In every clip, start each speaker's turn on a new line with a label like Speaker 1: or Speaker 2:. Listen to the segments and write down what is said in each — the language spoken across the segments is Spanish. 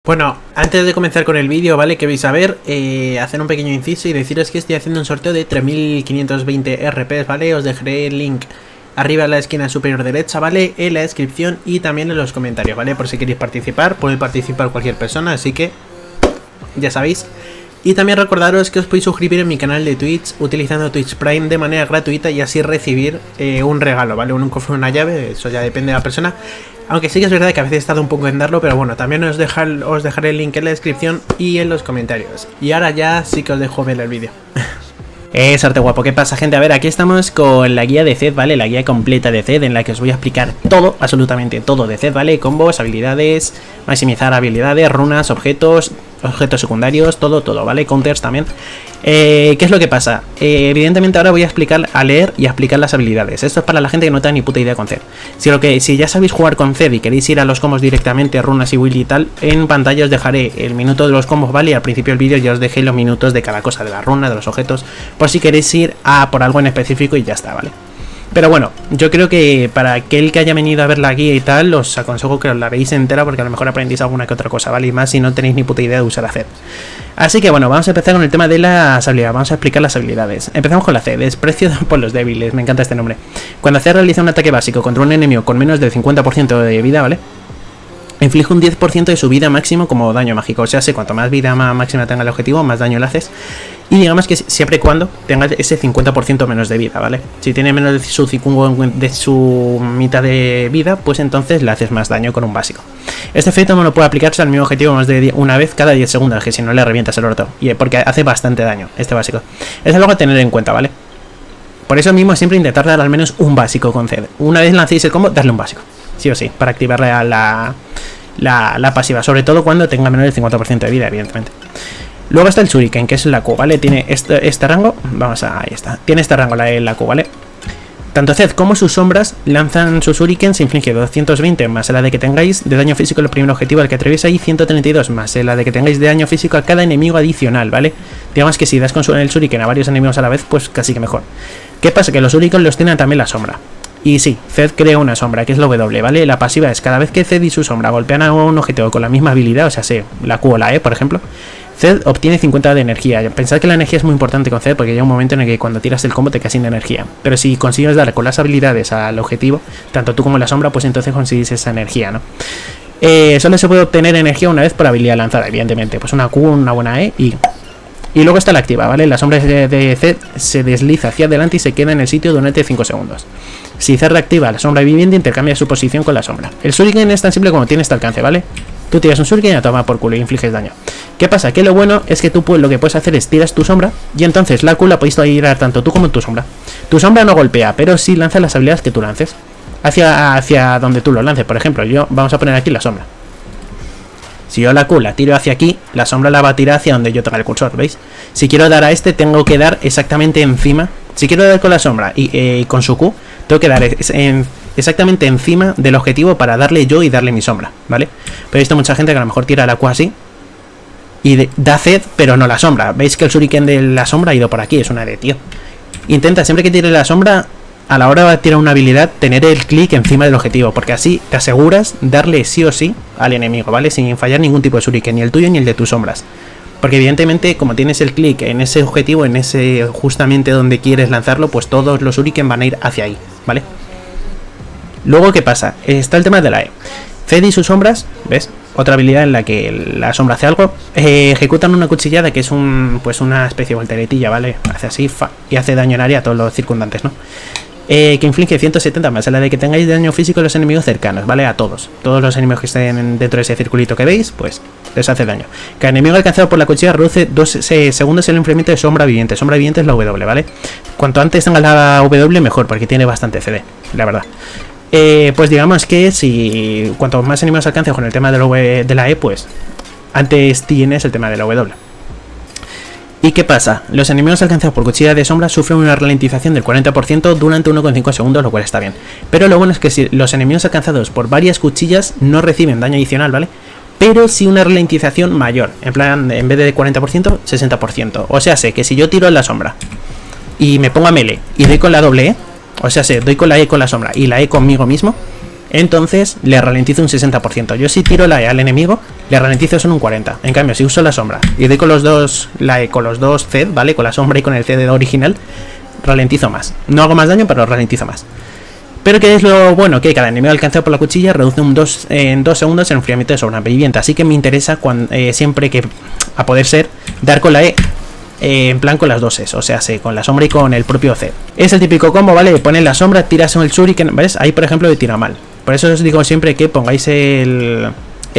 Speaker 1: Bueno, antes de comenzar con el vídeo, ¿vale? Que vais a ver, hacer un pequeño inciso y deciros que estoy haciendo un sorteo de 3520 RPs, ¿vale? Os dejaré el link arriba en la esquina superior derecha, ¿vale? En la descripción y también en los comentarios, ¿vale? Por si queréis participar, puede participar cualquier persona, así que ya sabéis. Y también recordaros que os podéis suscribir en mi canal de Twitch utilizando Twitch Prime de manera gratuita y así recibir un regalo, ¿vale? Un cofre, una llave, eso ya depende de la persona. Aunque sí que es verdad que a veces he estado un poco en darlo, pero bueno, también os dejaré el link en la descripción y en los comentarios. Y ahora ya sí que os dejo ver el vídeo. Arte guapo, ¿qué pasa, gente? A ver, aquí estamos con la guía de Zed, ¿vale? La guía completa de Zed en la que os voy a explicar todo, absolutamente todo de Zed, ¿vale? Combos, habilidades, maximizar habilidades, runas, objetos secundarios, todo, ¿vale? Counters también. ¿Qué es lo que pasa? Evidentemente ahora voy a explicar, a leer y a explicar las habilidades. Esto es para la gente que no tenga ni puta idea con Zed. Si ya sabéis jugar con Zed y queréis ir a los combos directamente, runas y Willy y tal, en pantalla os dejaré el minuto de los combos, ¿vale? Y al principio del vídeo ya os dejé los minutos de cada cosa, de la runa, de los objetos, por si queréis ir a por algo en específico y ya está, ¿vale? Pero bueno, yo creo que para aquel que haya venido a ver la guía y tal, os aconsejo que os la veáis entera porque a lo mejor aprendéis alguna que otra cosa, ¿vale? Y más si no tenéis ni puta idea de usar a Zed. Así que bueno, vamos a empezar con el tema de las habilidades, vamos a explicar las habilidades. Empezamos con la C, desprecio por los débiles, me encanta este nombre. Cuando Zed realiza un ataque básico contra un enemigo con menos del 50% de vida, ¿vale? Inflige un 10% de su vida máximo como daño mágico, o sea, cuanto más vida máxima tenga el objetivo, más daño le haces. Y digamos que siempre y cuando tenga ese 50% menos de vida, ¿vale? Si tiene menos de su mitad de vida, pues entonces le haces más daño con un básico. Este efecto no lo puede aplicarse al mismo objetivo más de una vez cada 10 segundos, que si no le revientas el orto. Y porque hace bastante daño este básico. Es algo a tener en cuenta, ¿vale? Por eso mismo siempre intentar dar al menos un básico con Zed. Una vez lancéis el combo, darle un básico. Sí o sí, para activarle a la pasiva, sobre todo cuando tenga menos del 50% de vida, evidentemente. Luego está el Shuriken, que es la Q, ¿vale? Tiene este rango, ahí está, tiene este rango la Q, ¿vale? Tanto Zed como sus sombras lanzan sus Shuriken, se inflige 220 más el AD que tengáis de daño físico al primer objetivo al que atraviesa y 132 más el AD que tengáis de daño físico a cada enemigo adicional, ¿vale? Digamos que si das con el Shuriken a varios enemigos a la vez, pues casi que mejor. ¿Qué pasa? Que los Shuriken los tienen también la sombra. Y sí, Zed crea una sombra, que es la W, ¿vale? La pasiva es cada vez que Zed y su sombra golpean a un objetivo con la misma habilidad, o sea, la Q o la E, por ejemplo, Zed obtiene 50 de energía. Pensad que la energía es muy importante con Zed porque llega un momento en el que cuando tiras el combo te quedas sin energía. Pero si consigues dar con las habilidades al objetivo, tanto tú como la sombra, pues entonces conseguís esa energía, ¿no? Solo se puede obtener energía una vez por habilidad lanzada, evidentemente. Pues una Q, una buena E y luego está la activa, ¿vale? La sombra de Zed se desliza hacia adelante y se queda en el sitio durante 5 segundos. Si Zed reactiva la sombra viviente, intercambia su posición con la sombra. El Shuriken es tan simple como tiene este alcance, ¿vale? Tú tiras un Shuriken y a tomar por culo y infliges daño. ¿Qué pasa? Que lo bueno es que tú lo que puedes hacer es tiras tu sombra y entonces la Q la podéis tirar tanto tú como tu sombra. Tu sombra no golpea, pero sí lanza las habilidades que tú lances. Hacia donde tú lo lances. Por ejemplo, vamos a poner aquí la sombra. Si yo la Q la tiro hacia aquí, la sombra la va a tirar hacia donde yo tenga el cursor, ¿veis? Si quiero dar a este, tengo que dar exactamente encima. Si quiero dar con la sombra y con su Q, tengo que dar exactamente encima del objetivo para darle yo y darle mi sombra, ¿vale? Pero he visto mucha gente que a lo mejor tira la Q así y da Zed, pero no la sombra. ¿Veis que el Shuriken de la sombra ha ido por aquí? Es una de tío. Intenta siempre que tire la sombra, a la hora de tirar una habilidad, tener el clic encima del objetivo, porque así te aseguras darle sí o sí al enemigo, ¿vale? Sin fallar ningún tipo de Shuriken, ni el tuyo ni el de tus sombras. Porque evidentemente, como tienes el clic en ese objetivo, en ese justamente donde quieres lanzarlo, pues todos los Shuriken van a ir hacia ahí, ¿vale? Luego, ¿qué pasa? Está el tema de la E. Zed y sus sombras, ¿ves? Otra habilidad en la que la sombra hace algo. Ejecutan una cuchillada que es una especie de volteretilla, ¿vale? Hace así, y hace daño en área a todos los circundantes, ¿no? Que inflige 170 más a la de que tengáis daño físico a los enemigos cercanos, ¿vale? A todos los enemigos que estén dentro de ese circulito que veis, pues les hace daño. Cada enemigo alcanzado por la cuchilla reduce 2 segundos el enfriamiento de sombra viviente. Sombra viviente es la W, ¿vale? Cuanto antes tenga la W mejor, porque tiene bastante CD, la verdad. Pues digamos que si cuanto más enemigos alcances con el tema de la E, pues antes tienes el tema de la W. ¿Y qué pasa? Los enemigos alcanzados por cuchilla de sombra sufren una ralentización del 40% durante 1,5 segundos, lo cual está bien. Pero lo bueno es que si los enemigos alcanzados por varias cuchillas no reciben daño adicional, ¿vale? Pero sí una ralentización mayor, en plan, en vez de 40%, 60%. O sea, sé que si yo tiro en la sombra y me pongo a melee y doy con la doble E, o sea, doy con la E con la sombra y la E conmigo mismo, entonces le ralentizo un 60%. Yo si tiro la E al enemigo, le ralentizo solo un 40%. En cambio, si uso la sombra y doy con los dos, la E con los dos Zed, ¿vale? Con la sombra y con el Zed original, ralentizo más. No hago más daño, pero ralentizo más. Pero que es lo bueno, que cada enemigo alcanzado por la cuchilla reduce en 2 segundos el enfriamiento de sobreviviente. Así que me interesa siempre que, a poder ser, dar con la E en plan con las dos Es, o sea, con la sombra y con el propio C. Es el típico combo, ¿vale? Pones la sombra, tiras el shuriken, ¿ves? Ahí, por ejemplo, le tira mal. Por eso os digo siempre que pongáis la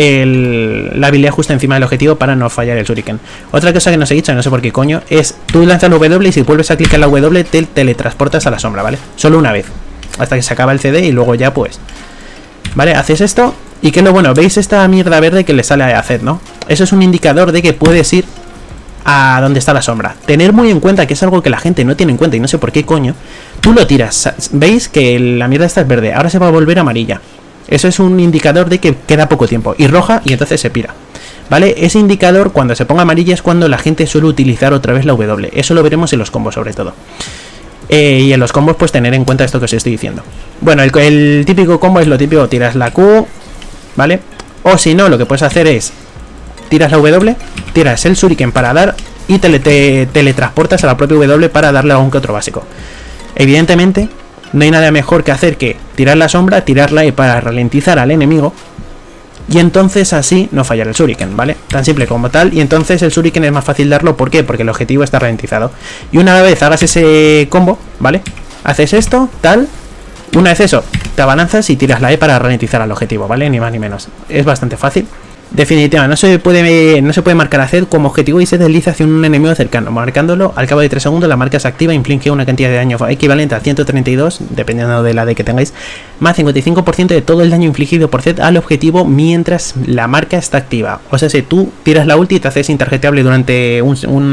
Speaker 1: habilidad justo encima del objetivo para no fallar el shuriken. Otra cosa que no os he dicho, no sé por qué coño, es tú lanzas la W y si vuelves a clicar la W te teletransportas a la sombra, ¿vale? Solo una vez, hasta que se acaba el CD y luego ya pues... ¿Vale? Haces esto y que es lo bueno, ¿veis esta mierda verde que le sale a Zed, no? Eso es un indicador de que puedes ir a donde está la sombra. Tener muy en cuenta que es algo que la gente no tiene en cuenta y no sé por qué coño. Tú lo tiras, veis que la mierda esta es verde, ahora se va a volver amarilla. Eso es un indicador de que queda poco tiempo. Y roja y entonces se pira, ¿vale? Ese indicador cuando se ponga amarilla es cuando la gente suele utilizar otra vez la W. Eso lo veremos en los combos sobre todo. Y en los combos pues tener en cuenta esto que os estoy diciendo. Bueno, el típico combo es lo típico, tiras la Q, ¿vale? O si no, lo que puedes hacer es tiras la W, tiras el shuriken para dar y teletransportas a la propia W para darle a un que otro básico. Evidentemente, no hay nada mejor que hacer que tirar la sombra, tirarla y para ralentizar al enemigo. Y entonces así no fallar el shuriken, ¿vale? Tan simple como tal. Y entonces el shuriken es más fácil darlo. ¿Por qué? Porque el objetivo está ralentizado. Y una vez hagas ese combo, ¿vale? Haces esto, tal. Una vez eso, te abalanzas y tiras la E para ralentizar al objetivo, ¿vale? Ni más ni menos. Es bastante fácil. Definitivamente, no se puede marcar a Zed como objetivo y se desliza hacia un enemigo cercano. Marcándolo, al cabo de 3 segundos la marca se activa e inflige una cantidad de daño equivalente a 132, dependiendo de la D que tengáis, más 55% de todo el daño infligido por Zed al objetivo mientras la marca está activa. O sea, si tú tiras la ulti y te haces intargetable durante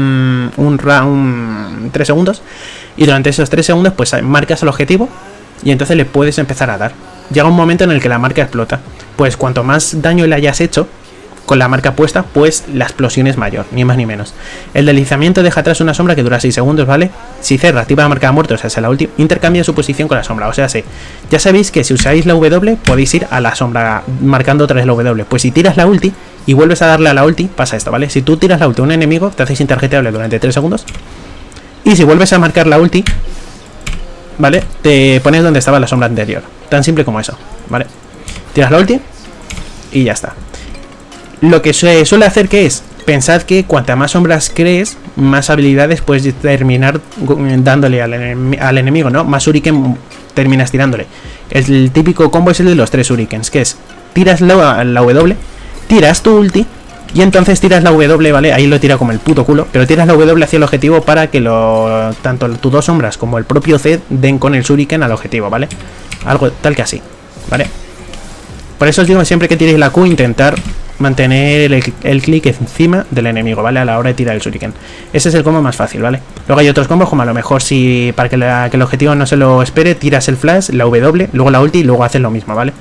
Speaker 1: 3 segundos, y durante esos 3 segundos pues marcas al objetivo y entonces le puedes empezar a dar. Llega un momento en el que la marca explota. Pues cuanto más daño le hayas hecho con la marca puesta, pues la explosión es mayor, ni más ni menos. El deslizamiento deja atrás una sombra que dura 6 segundos, ¿vale? Si Zed activa la marca de muertos, o sea, la última, intercambia su posición con la sombra. O sea, ya sabéis que si usáis la W, podéis ir a la sombra marcando otra vez la W. Pues si tiras la ulti y vuelves a darle a la ulti, pasa esto, ¿vale? Si tú tiras la ulti a un enemigo, te haces intargetable durante 3 segundos. Y si vuelves a marcar la ulti, ¿vale? Te pones donde estaba la sombra anterior. Tan simple como eso, ¿vale? Tiras la ulti y ya está. Lo que se suele hacer que es, pensad que cuanta más sombras crees, más habilidades puedes terminar dándole al enemigo, ¿no? Más shuriken terminas tirándole. El típico combo es el de los 3 shurikens, que es, tiras la W, tiras tu ulti, y entonces tiras la W, ¿vale? Ahí lo tira como el puto culo, pero tiras la W hacia el objetivo para que tanto tus 2 sombras como el propio Zed den con el shuriken al objetivo, ¿vale? Algo tal que así, ¿vale? Por eso os digo siempre que tiréis la Q, intentar mantener el clic encima del enemigo, ¿vale? A la hora de tirar el shuriken. Ese es el combo más fácil, ¿vale? Luego hay otros combos como a lo mejor si para que el objetivo no se lo espere, tiras el flash, la W, luego la ulti y luego haces lo mismo, ¿vale?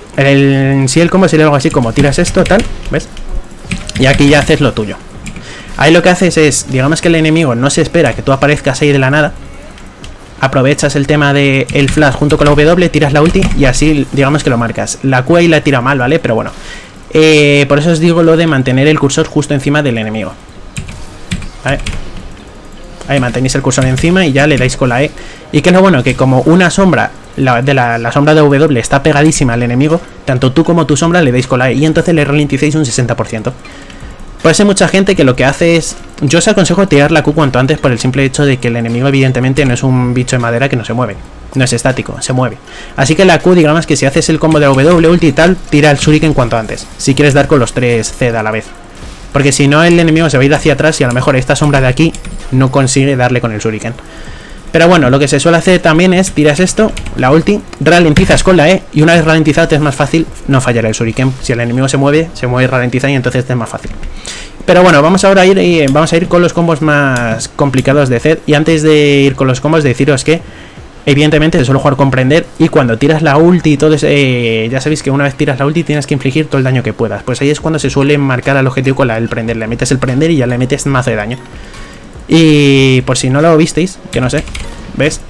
Speaker 1: Si el combo sería algo así como tiras esto, tal, ¿ves? Y aquí ya haces lo tuyo. Ahí lo que haces es, digamos que el enemigo no se espera que tú aparezcas ahí de la nada. Aprovechas el tema del flash junto con la W, tiras la ulti y así digamos que lo marcas. La Q ahí la tira mal, ¿vale? Pero bueno. Por eso os digo lo de mantener el cursor justo encima del enemigo, ¿vale? Ahí mantenéis el cursor encima y ya le dais con la E. Y que es lo bueno, que como una sombra, la sombra de W está pegadísima al enemigo, tanto tú como tu sombra le dais con la E y entonces le ralenticéis un 60%. Pues hay mucha gente que lo que hace es... Yo os aconsejo tirar la Q cuanto antes por el simple hecho de que el enemigo evidentemente no es un bicho de madera que no se mueve. No es estático, se mueve. Así que la Q, digamos que si haces el combo de W ulti y tal, tira el shuriken cuanto antes. Si quieres dar con los 3 Zed a la vez. Porque si no el enemigo se va a ir hacia atrás y a lo mejor esta sombra de aquí no consigue darle con el shuriken. Pero bueno, lo que se suele hacer también es tiras esto, la ulti, ralentizas con la E y una vez ralentizado te es más fácil no fallar el shuriken. Si el enemigo se mueve y ralentiza y entonces te es más fácil. Pero bueno, vamos a ir con los combos más complicados de Zed. Y antes de ir con los combos, deciros que evidentemente se suele jugar con prender. Y cuando tiras la ulti y todo eso, ya sabéis que una vez tiras la ulti tienes que infligir todo el daño que puedas. Pues ahí es cuando se suele marcar al objetivo con el prender. Le metes el prender y ya le metes mazo de daño. Y por si no lo visteis, que no sé, ¿ves?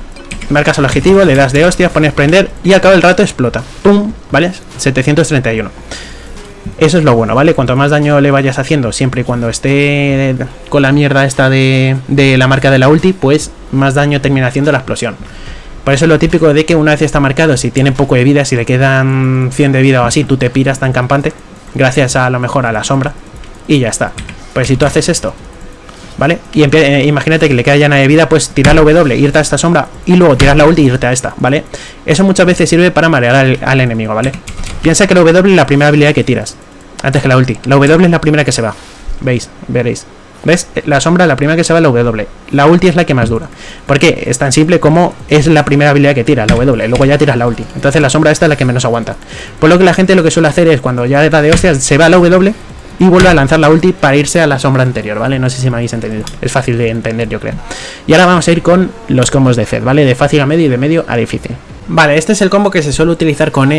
Speaker 1: Marcas el objetivo, le das de hostias, pones prender y al cabo del rato explota. ¡Pum! ¿Vale? 731. Eso es lo bueno, ¿vale? Cuanto más daño le vayas haciendo, siempre y cuando esté con la mierda esta de la marca de la ulti, pues más daño termina haciendo la explosión. Por eso es lo típico de que una vez está marcado, si tiene poco de vida, si le quedan 100 de vida o así, tú te piras tan campante, gracias a lo mejor a la sombra, y ya está. Pues si tú haces esto, ¿vale? Y imagínate que le queda llana de vida, pues tirar la W, irte a esta sombra y luego tirar la ulti y irte a esta, ¿vale? Eso muchas veces sirve para marear al enemigo, ¿vale? Piensa que la W es la primera habilidad que tiras, antes que la ulti. La W es la primera que se va, veréis. ¿Ves? La sombra es la primera que se va, la W. La ulti es la que más dura. ¿Por qué? Es tan simple como es la primera habilidad que tira, la W. Luego ya tiras la ulti. Entonces la sombra esta es la que menos aguanta. Por lo que la gente lo que suele hacer es cuando ya da de hostias, se va a la W y vuelve a lanzar la ulti para irse a la sombra anterior, ¿vale? No sé si me habéis entendido. Es fácil de entender, yo creo. Y ahora vamos a ir con los combos de Zed, ¿vale? De fácil a medio y de medio a difícil. Vale, este es el combo que se suele utilizar con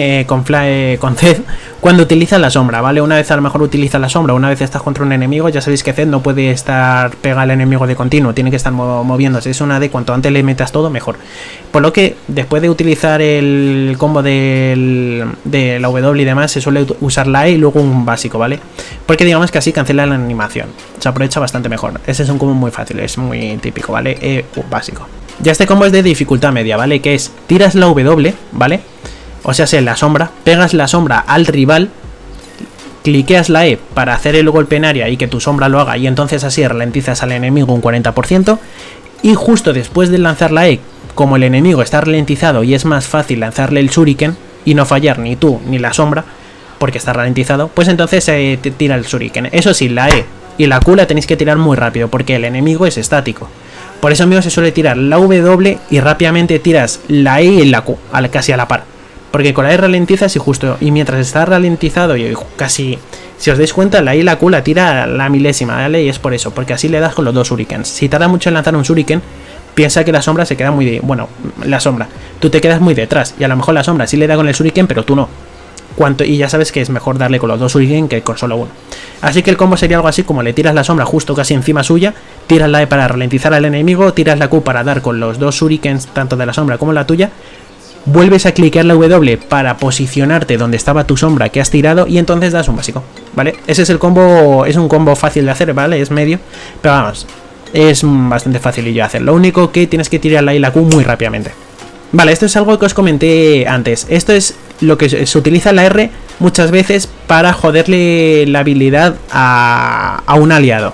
Speaker 1: Zed cuando utiliza la sombra, ¿vale? Una vez a lo mejor utiliza la sombra, una vez estás contra un enemigo, ya sabéis que Zed no puede estar pegado al enemigo de continuo, tiene que estar moviéndose. Es una de cuanto antes le metas todo, mejor. Por lo que después de utilizar el combo de la W y demás, se suele usar la E y luego un básico, ¿vale? Porque digamos que así cancela la animación, se aprovecha bastante mejor. Ese es un combo muy fácil, es muy típico, ¿vale? E, básico. Ya este combo es de dificultad media, ¿vale? Que es, tiras la W, ¿vale? O sea, la sombra, pegas la sombra al rival, cliqueas la E para hacer el golpe en área y que tu sombra lo haga, y entonces así ralentizas al enemigo un 40%, y justo después de lanzar la E, como el enemigo está ralentizado y es más fácil lanzarle el shuriken y no fallar ni tú ni la sombra, porque está ralentizado, pues entonces te tira el shuriken. Eso sí, la E y la Q la tenéis que tirar muy rápido, porque el enemigo es estático. Por eso, amigos, se suele tirar la W y rápidamente tiras la E y la Q, casi a la par. Porque con la E ralentizas y mientras está ralentizado y casi, si os dais cuenta, la E y la Q la tira a la milésima, ¿vale? Y es por eso, porque así le das con los dos shurikens. Si tarda mucho en lanzar un shuriken, piensa que la sombra se queda muy la sombra, tú te quedas muy detrás, y a lo mejor la sombra sí le da con el shuriken, pero tú no. Y ya sabes que es mejor darle con los dos shuriken que con solo uno. Así que el combo sería algo así como le tiras la sombra justo casi encima suya, tiras la E para ralentizar al enemigo, tiras la Q para dar con los dos shurikens tanto de la sombra como la tuya, vuelves a cliquear la W para posicionarte donde estaba tu sombra que has tirado y entonces das un básico, ¿vale? Ese es el combo, es un combo fácil de hacer, ¿vale? Es medio, pero vamos, es bastante facilillo de hacer. Lo único que tienes que tirar la E y la Q muy rápidamente. Vale, esto es algo que os comenté antes. Esto es lo que se utiliza la R muchas veces para joderle la habilidad a un aliado.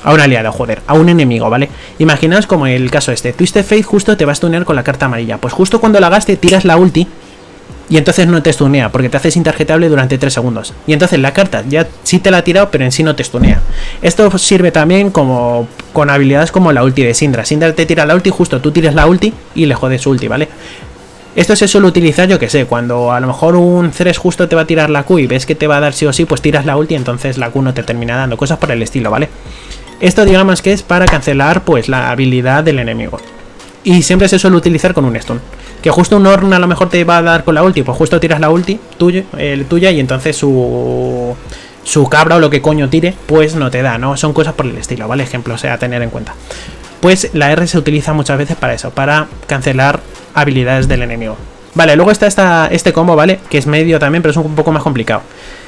Speaker 1: A un enemigo, ¿vale? Imaginaos como el caso este. Twisted Fate justo te va a stunear con la carta amarilla. Pues justo cuando la gaste tiras la ulti y entonces no te stunea, porque te haces intargetable durante 3 segundos. Y entonces la carta ya sí te la ha tirado, pero en sí no te stunea. Esto sirve también como con habilidades como la ulti de Syndra. Syndra te tira la ulti, justo tú tiras la ulti y le jodes su ulti, ¿vale? Esto se suele utilizar, yo que sé, cuando a lo mejor un Thresh justo te va a tirar la Q y ves que te va a dar sí o sí, pues tiras la ulti y entonces la Q no te termina dando, cosas por el estilo, ¿vale? Esto digamos que es para cancelar pues la habilidad del enemigo. Y siempre se suele utilizar con un stun. Que justo un Ornn a lo mejor te va a dar con la ulti, pues justo tiras la ulti tuya y entonces su cabra o lo que coño tire, pues no te da, ¿no? Son cosas por el estilo, ¿vale? Ejemplo, o sea, a tener en cuenta. Pues la R se utiliza muchas veces para eso, para cancelar habilidades del enemigo. Vale, luego está este combo, ¿vale? Que es medio también, pero es un poco más complicado.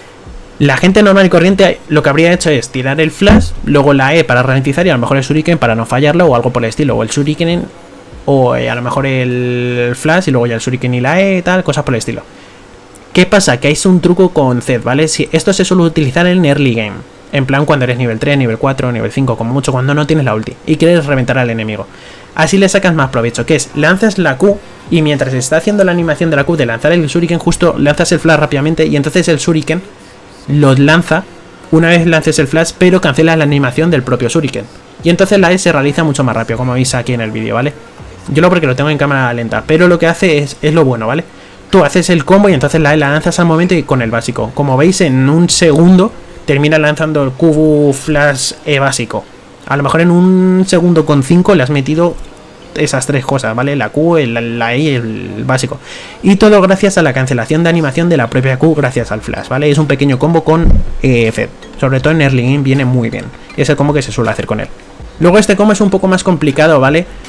Speaker 1: La gente normal y corriente lo que habría hecho es tirar el flash, luego la E para ralentizar y a lo mejor el shuriken para no fallarlo o algo por el estilo, o el shuriken o a lo mejor el flash y luego ya el shuriken y la E, tal, cosas por el estilo. ¿Qué pasa? Que hay un truco con Zed, ¿vale? Si esto se suele utilizar en early game, en plan cuando eres nivel 3, nivel 4, nivel 5, como mucho cuando no tienes la ulti y quieres reventar al enemigo. Así le sacas más provecho, que es, lanzas la Q y mientras está haciendo la animación de la Q de lanzar el shuriken, justo lanzas el flash rápidamente y entonces el shuriken lo lanza una vez lances el flash, pero cancela la animación del propio shuriken. Y entonces la E se realiza mucho más rápido, como veis aquí en el vídeo, ¿vale? Yo lo porque lo tengo en cámara lenta, pero lo que hace es lo bueno, ¿vale? Tú haces el combo y entonces la E la lanzas al momento y con el básico. Como veis, en un segundo termina lanzando el Q flash E básico. A lo mejor en un segundo con 5 le has metido esas tres cosas, ¿vale? La Q, la E y el básico. Y todo gracias a la cancelación de animación de la propia Q gracias al flash, ¿vale? Es un pequeño combo con Zed. Sobre todo en early game viene muy bien. Es el combo que se suele hacer con él. Luego este combo es un poco más complicado, ¿vale?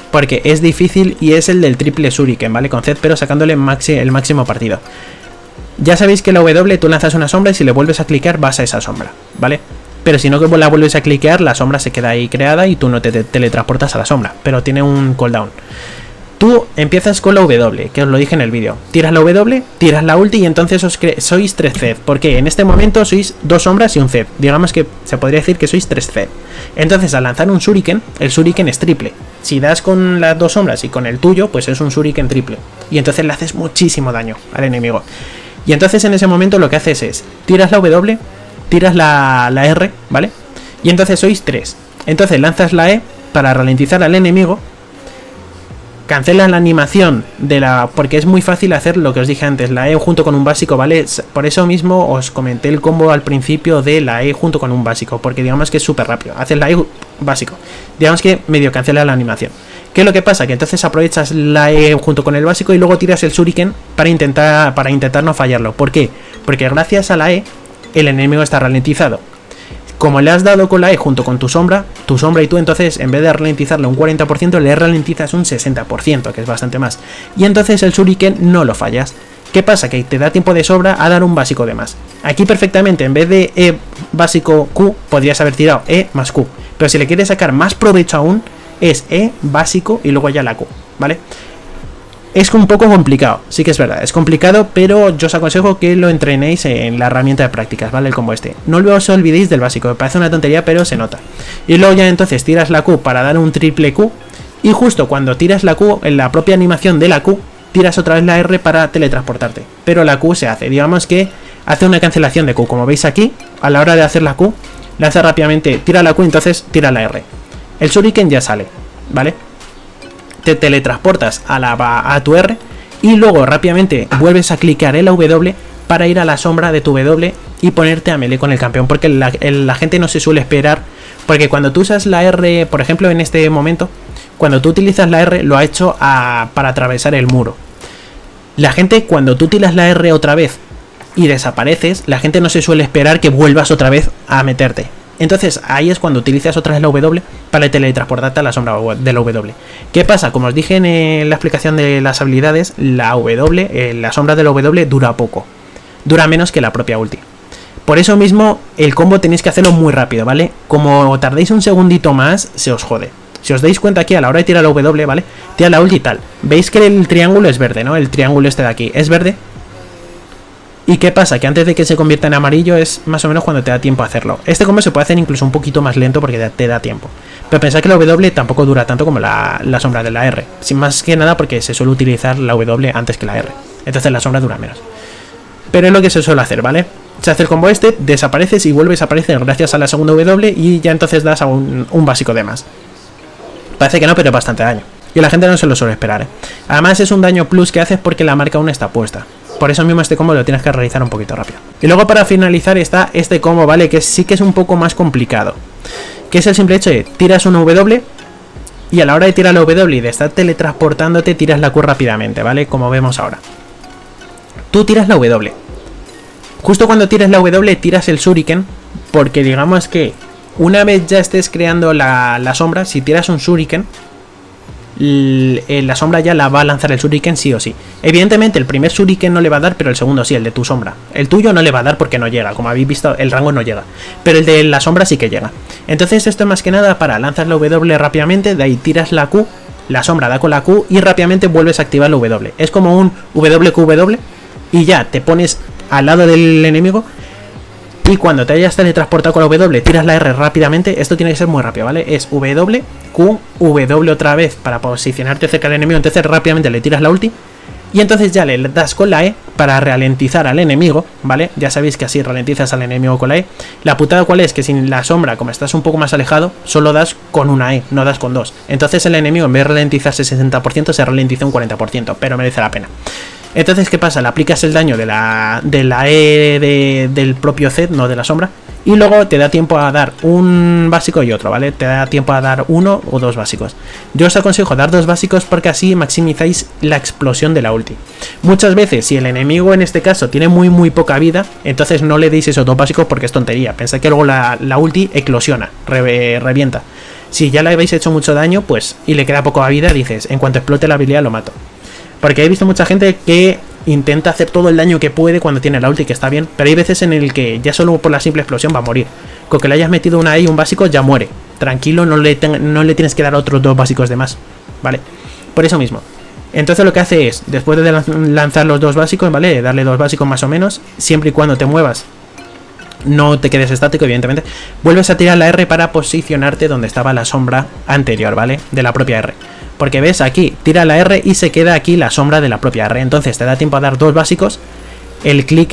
Speaker 1: porque es difícil y es el del triple shuriken, ¿vale? Con Zed, pero sacándole el máximo partido. Ya sabéis que la W tú lanzas una sombra y si le vuelves a clicar vas a esa sombra, ¿vale? Pero si no que la vuelves a cliquear, la sombra se queda ahí creada y tú no te teletransportas a la sombra, pero tiene un cooldown. Tú empiezas con la W, que os lo dije en el vídeo. Tiras la W, tiras la ulti y entonces sois 3 Zed. Porque en este momento sois 2 sombras y un Zed. Digamos que se podría decir que sois 3 Zed. Entonces al lanzar un shuriken, el shuriken es triple. Si das con las 2 sombras y con el tuyo, pues es un shuriken triple. Y entonces le haces muchísimo daño al enemigo. Y entonces en ese momento lo que haces es, tiras la W, tiras la R, ¿vale? Y entonces sois 3. Entonces lanzas la E para ralentizar al enemigo. Cancelas la animación de la... porque es muy fácil hacer lo que os dije antes, la E junto con un básico, ¿vale? Por eso mismo os comenté el combo al principio de la E junto con un básico, porque digamos que es súper rápido. Haces la E básico. Digamos que medio cancela la animación. ¿Qué es lo que pasa? Que entonces aprovechas la E junto con el básico y luego tiras el shuriken para intentar no fallarlo. ¿Por qué? Porque gracias a la E el enemigo está ralentizado. Como le has dado con la E junto con tu sombra y tú, entonces en vez de ralentizarle un 40%, le ralentizas un 60%, que es bastante más. Y entonces el shuriken no lo fallas. ¿Qué pasa? Que te da tiempo de sobra a dar un básico de más. Aquí perfectamente, en vez de E básico Q, podrías haber tirado E más Q. Pero si le quieres sacar más provecho aún, es E básico y luego ya la Q, ¿vale? Es un poco complicado, sí que es verdad, es complicado, pero yo os aconsejo que lo entrenéis en la herramienta de prácticas, ¿vale? El combo este. No os olvidéis del básico, me parece una tontería, pero se nota. Y luego ya entonces tiras la Q para dar un triple Q, y justo cuando tiras la Q, en la propia animación de la Q, tiras otra vez la R para teletransportarte. Pero la Q se hace, digamos que hace una cancelación de Q, como veis aquí, a la hora de hacer la Q, lanza rápidamente, tira la Q, entonces tira la R. El shuriken ya sale, ¿vale? Te teletransportas a tu R y luego rápidamente vuelves a clicar en la W para ir a la sombra de tu W y ponerte a melee con el campeón, porque la gente no se suele esperar, porque cuando tú usas la R, por ejemplo en este momento, cuando tú utilizas la R lo ha hecho para atravesar el muro. La gente cuando tú tiras la R otra vez y desapareces, la gente no se suele esperar que vuelvas otra vez a meterte. Entonces ahí es cuando utilizas otra vez la W para teletransportarte a la sombra de la W. ¿Qué pasa? Como os dije en la explicación de las habilidades, la sombra de la W dura poco. Dura menos que la propia ulti. Por eso mismo el combo tenéis que hacerlo muy rápido, ¿vale? Como tardéis un segundito más, se os jode. Si os dais cuenta aquí a la hora de tirar la W, ¿vale? Tira la ulti y tal. Veis que el triángulo es verde, ¿no? El triángulo este de aquí es verde. ¿Y qué pasa? Que antes de que se convierta en amarillo es más o menos cuando te da tiempo a hacerlo. Este combo se puede hacer incluso un poquito más lento porque te da tiempo. Pero pensad que la W tampoco dura tanto como la sombra de la R. Sin más que nada porque se suele utilizar la W antes que la R. Entonces la sombra dura menos. Pero es lo que se suele hacer, ¿vale? Se hace el combo este, desapareces y vuelves a aparecer gracias a la segunda W y ya entonces das a un básico de más. Parece que no, pero es bastante daño. Y la gente no se lo suele esperar, ¿eh? Además es un daño plus que haces porque la marca aún está puesta. Por eso mismo este combo lo tienes que realizar un poquito rápido. Y luego para finalizar está este combo, ¿vale? Que sí que es un poco más complicado. Que es el simple hecho de tiras una W y a la hora de tirar la W y de estar teletransportándote tiras la Q rápidamente, ¿vale? Como vemos ahora. Tú tiras la W. Justo cuando tiras la W tiras el shuriken, porque digamos que una vez ya estés creando la sombra, si tiras un shuriken, la sombra ya la va a lanzar el shuriken sí o sí. Evidentemente el primer shuriken no le va a dar, pero el segundo sí, el de tu sombra. El tuyo no le va a dar porque no llega, como habéis visto el rango no llega, pero el de la sombra sí que llega. Entonces esto es más que nada para lanzar la W rápidamente, de ahí tiras la Q, la sombra da con la Q y rápidamente vuelves a activar la W. Es como un WQW y ya te pones al lado del enemigo. Y cuando te hayas teletransportado con la W, tiras la R rápidamente. Esto tiene que ser muy rápido, ¿vale? Es W, Q, W otra vez para posicionarte cerca del enemigo. Entonces rápidamente le tiras la ulti. Y entonces ya le das con la E para ralentizar al enemigo, ¿vale? Ya sabéis que así ralentizas al enemigo con la E. La putada cuál es, que sin la sombra, como estás un poco más alejado, solo das con una E, no das con dos. Entonces el enemigo en vez de ralentizarse 60%, se ralentiza un 40%, pero merece la pena. Entonces, ¿qué pasa? Le aplicas el daño de la E del propio Zed, no de la sombra, y luego te da tiempo a dar un básico y otro, ¿vale? Te da tiempo a dar uno o dos básicos. Yo os aconsejo dar dos básicos porque así maximizáis la explosión de la ulti. Muchas veces, si el enemigo en este caso tiene muy poca vida, entonces no le deis esos dos básicos porque es tontería. Pensad que luego la ulti eclosiona, revienta. Si ya le habéis hecho mucho daño, pues, y le queda poco a vida, dices, en cuanto explote la habilidad lo mato. Porque he visto mucha gente que intenta hacer todo el daño que puede cuando tiene la ulti, que está bien, pero hay veces en el que ya solo por la simple explosión va a morir. Con que le hayas metido una E y un básico ya muere. Tranquilo, no le tienes que dar otros 2 básicos de más, ¿vale? Por eso mismo. Entonces lo que hace es, después de lanzar los 2 básicos, ¿vale? Darle 2 básicos más o menos, siempre y cuando te muevas, no te quedes estático, evidentemente, vuelves a tirar la R para posicionarte donde estaba la sombra anterior, ¿vale? De la propia R. Porque ves, aquí tira la R y se queda aquí la sombra de la propia R. Entonces te da tiempo a dar 2 básicos. El clic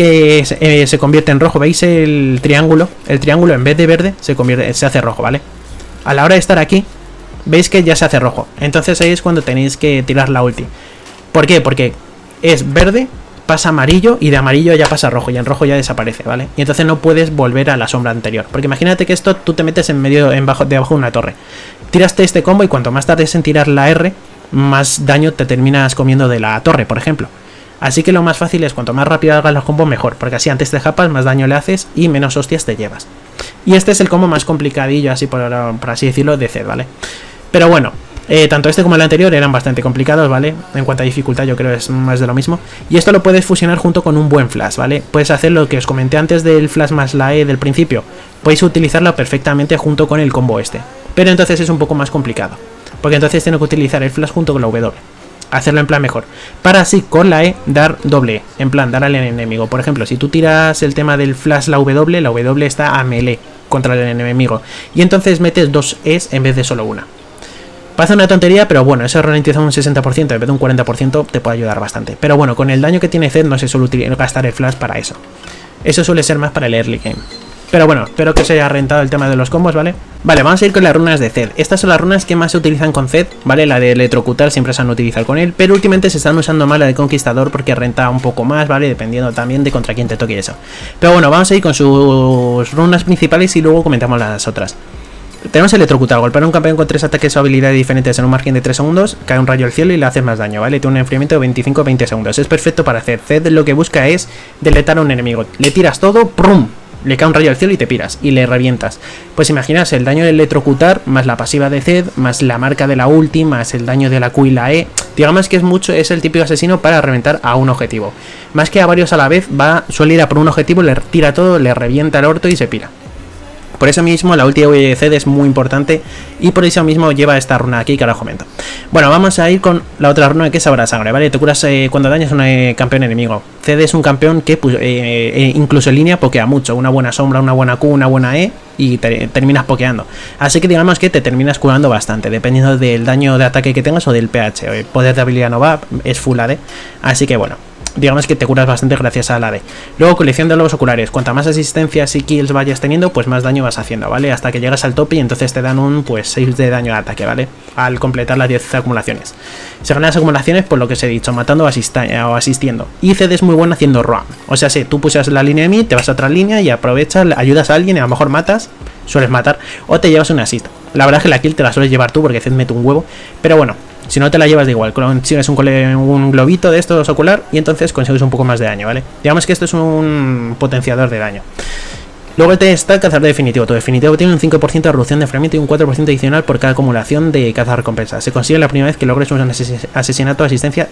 Speaker 1: se convierte en rojo. ¿Veis el triángulo? El triángulo en vez de verde se hace rojo, ¿vale? A la hora de estar aquí, veis que ya se hace rojo. Entonces ahí es cuando tenéis que tirar la ulti. ¿Por qué? Porque es verde, pasa amarillo y de amarillo ya pasa a rojo. Y en rojo ya desaparece, ¿vale? Y entonces no puedes volver a la sombra anterior. Porque imagínate que esto tú te metes en medio, debajo de una torre. Tiraste este combo y cuanto más tardes en tirar la R, más daño te terminas comiendo de la torre, por ejemplo. Así que lo más fácil es cuanto más rápido hagas los combos mejor, porque así antes te japas, más daño le haces y menos hostias te llevas. Y este es el combo más complicadillo, así por así decirlo, de Zed, ¿vale? Pero bueno, tanto este como el anterior eran bastante complicados, ¿vale? En cuanto a dificultad yo creo que es más de lo mismo. Y esto lo puedes fusionar junto con un buen flash, ¿vale? Puedes hacer lo que os comenté antes del flash más la E del principio. Podéis utilizarlo perfectamente junto con el combo este. Pero entonces es un poco más complicado, porque entonces tengo que utilizar el flash junto con la W. Hacerlo en plan mejor, para así con la E dar doble E, en plan dar al enemigo. Por ejemplo, si tú tiras el tema del flash la W está a melee contra el enemigo, y entonces metes 2 E's en vez de solo una. Parece una tontería, pero bueno, eso ralentiza un 60% en vez de un 40%, te puede ayudar bastante. Pero bueno, con el daño que tiene Zed no se suele gastar el flash para eso. Eso suele ser más para el early game. Pero bueno, espero que se haya rentado el tema de los combos, ¿vale? Vale, vamos a ir con las runas de Zed. Estas son las runas que más se utilizan con Zed, ¿vale? La de electrocutar siempre se han utilizado con él, pero últimamente se están usando más la de conquistador porque renta un poco más, ¿vale? Dependiendo también de contra quién te toque eso. Pero bueno, vamos a ir con sus runas principales y luego comentamos las otras. Tenemos electrocutar, golpear a un campeón con 3 ataques o habilidades diferentes en un margen de 3 segundos, cae un rayo al cielo y le haces más daño, ¿vale? Tiene un enfriamiento de 25-20 segundos. Es perfecto para hacer. Zed lo que busca es deletar a un enemigo. Le tiras todo, ¡prum! Le cae un rayo al cielo y te piras, y le revientas. Pues imaginas el daño de electrocutar, más la pasiva de Zed, más la marca de la ulti, más el daño de la Q y la E. Digamos que es el típico asesino para reventar a un objetivo. Más que a varios a la vez, suele ir a por un objetivo, le tira todo, le revienta el orto y se pira. Por eso mismo la ulti de Zed es muy importante y por eso mismo lleva esta runa aquí que ahora os comento. Bueno, vamos a ir con la otra runa que es Abra Sangre, ¿vale? Te curas cuando dañas a un campeón enemigo. Zed es un campeón que incluso en línea pokea mucho. Una buena sombra, una buena Q, una buena E y terminas pokeando. Así que digamos que te terminas curando bastante, dependiendo del daño de ataque que tengas o del pH. El poder de habilidad no va, es full AD. Así que bueno, digamos que te curas bastante gracias a la AD. Luego, colección de globos oculares. Cuanta más asistencias y kills vayas teniendo, pues más daño vas haciendo, ¿vale? Hasta que llegas al tope y entonces te dan un, pues, 6 de daño de ataque, ¿vale? Al completar las 10 acumulaciones. Se ganan las acumulaciones, por lo que os he dicho, matando o asistiendo. Y Zed es muy bueno haciendo roam. O sea, si tú pusas la línea de mí, te vas a otra línea y aprovechas, ayudas a alguien y a lo mejor matas, sueles matar, o te llevas un assist. La verdad es que la kill te la sueles llevar tú porque Zed mete un huevo, pero bueno, si no te la llevas de igual, consigues un globito de estos ocular y entonces consigues un poco más de daño, ¿vale? Digamos que esto es un potenciador de daño. Luego está el cazador definitivo. Tu definitivo tiene un 5% de reducción de enfriamiento y un 4% adicional por cada acumulación de cazar recompensa. Se consigue la primera vez que logres un asesinato o asistencia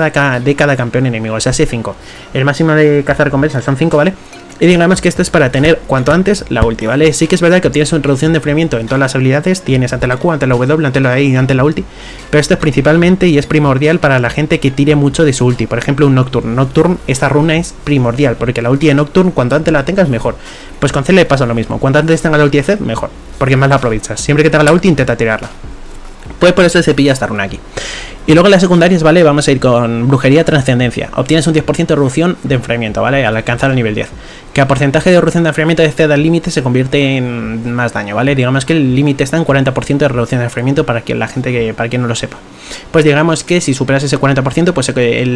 Speaker 1: de cada campeón enemigo. O sea, hace 5. El máximo de cazar recompensas son 5, ¿vale? Y digamos que esto es para tener cuanto antes la ulti, ¿vale? Sí que es verdad que obtienes una reducción de enfriamiento en todas las habilidades. Tienes ante la Q, ante la W, ante la E y ante la ulti. Pero esto es principalmente y es primordial para la gente que tire mucho de su ulti. Por ejemplo, un Nocturne. Nocturne, esta runa es primordial, porque la ulti de Nocturne, cuanto antes la tengas, mejor. Pues con Zed le pasa lo mismo. Cuanto antes tenga la ulti de Zed, mejor, porque más la aprovechas. Siempre que tenga la ulti, intenta tirarla. Pues por eso se pilla esta runa aquí. Y luego en las secundarias, ¿vale? Vamos a ir con brujería trascendencia. Obtienes un 10% de reducción de enfriamiento, ¿vale? Al alcanzar el nivel 10. Cada porcentaje de reducción de enfriamiento de Zed al límite se convierte en más daño, ¿vale? Digamos que el límite está en 40% de reducción de enfriamiento para quien no lo sepa. Pues digamos que si superas ese 40%, pues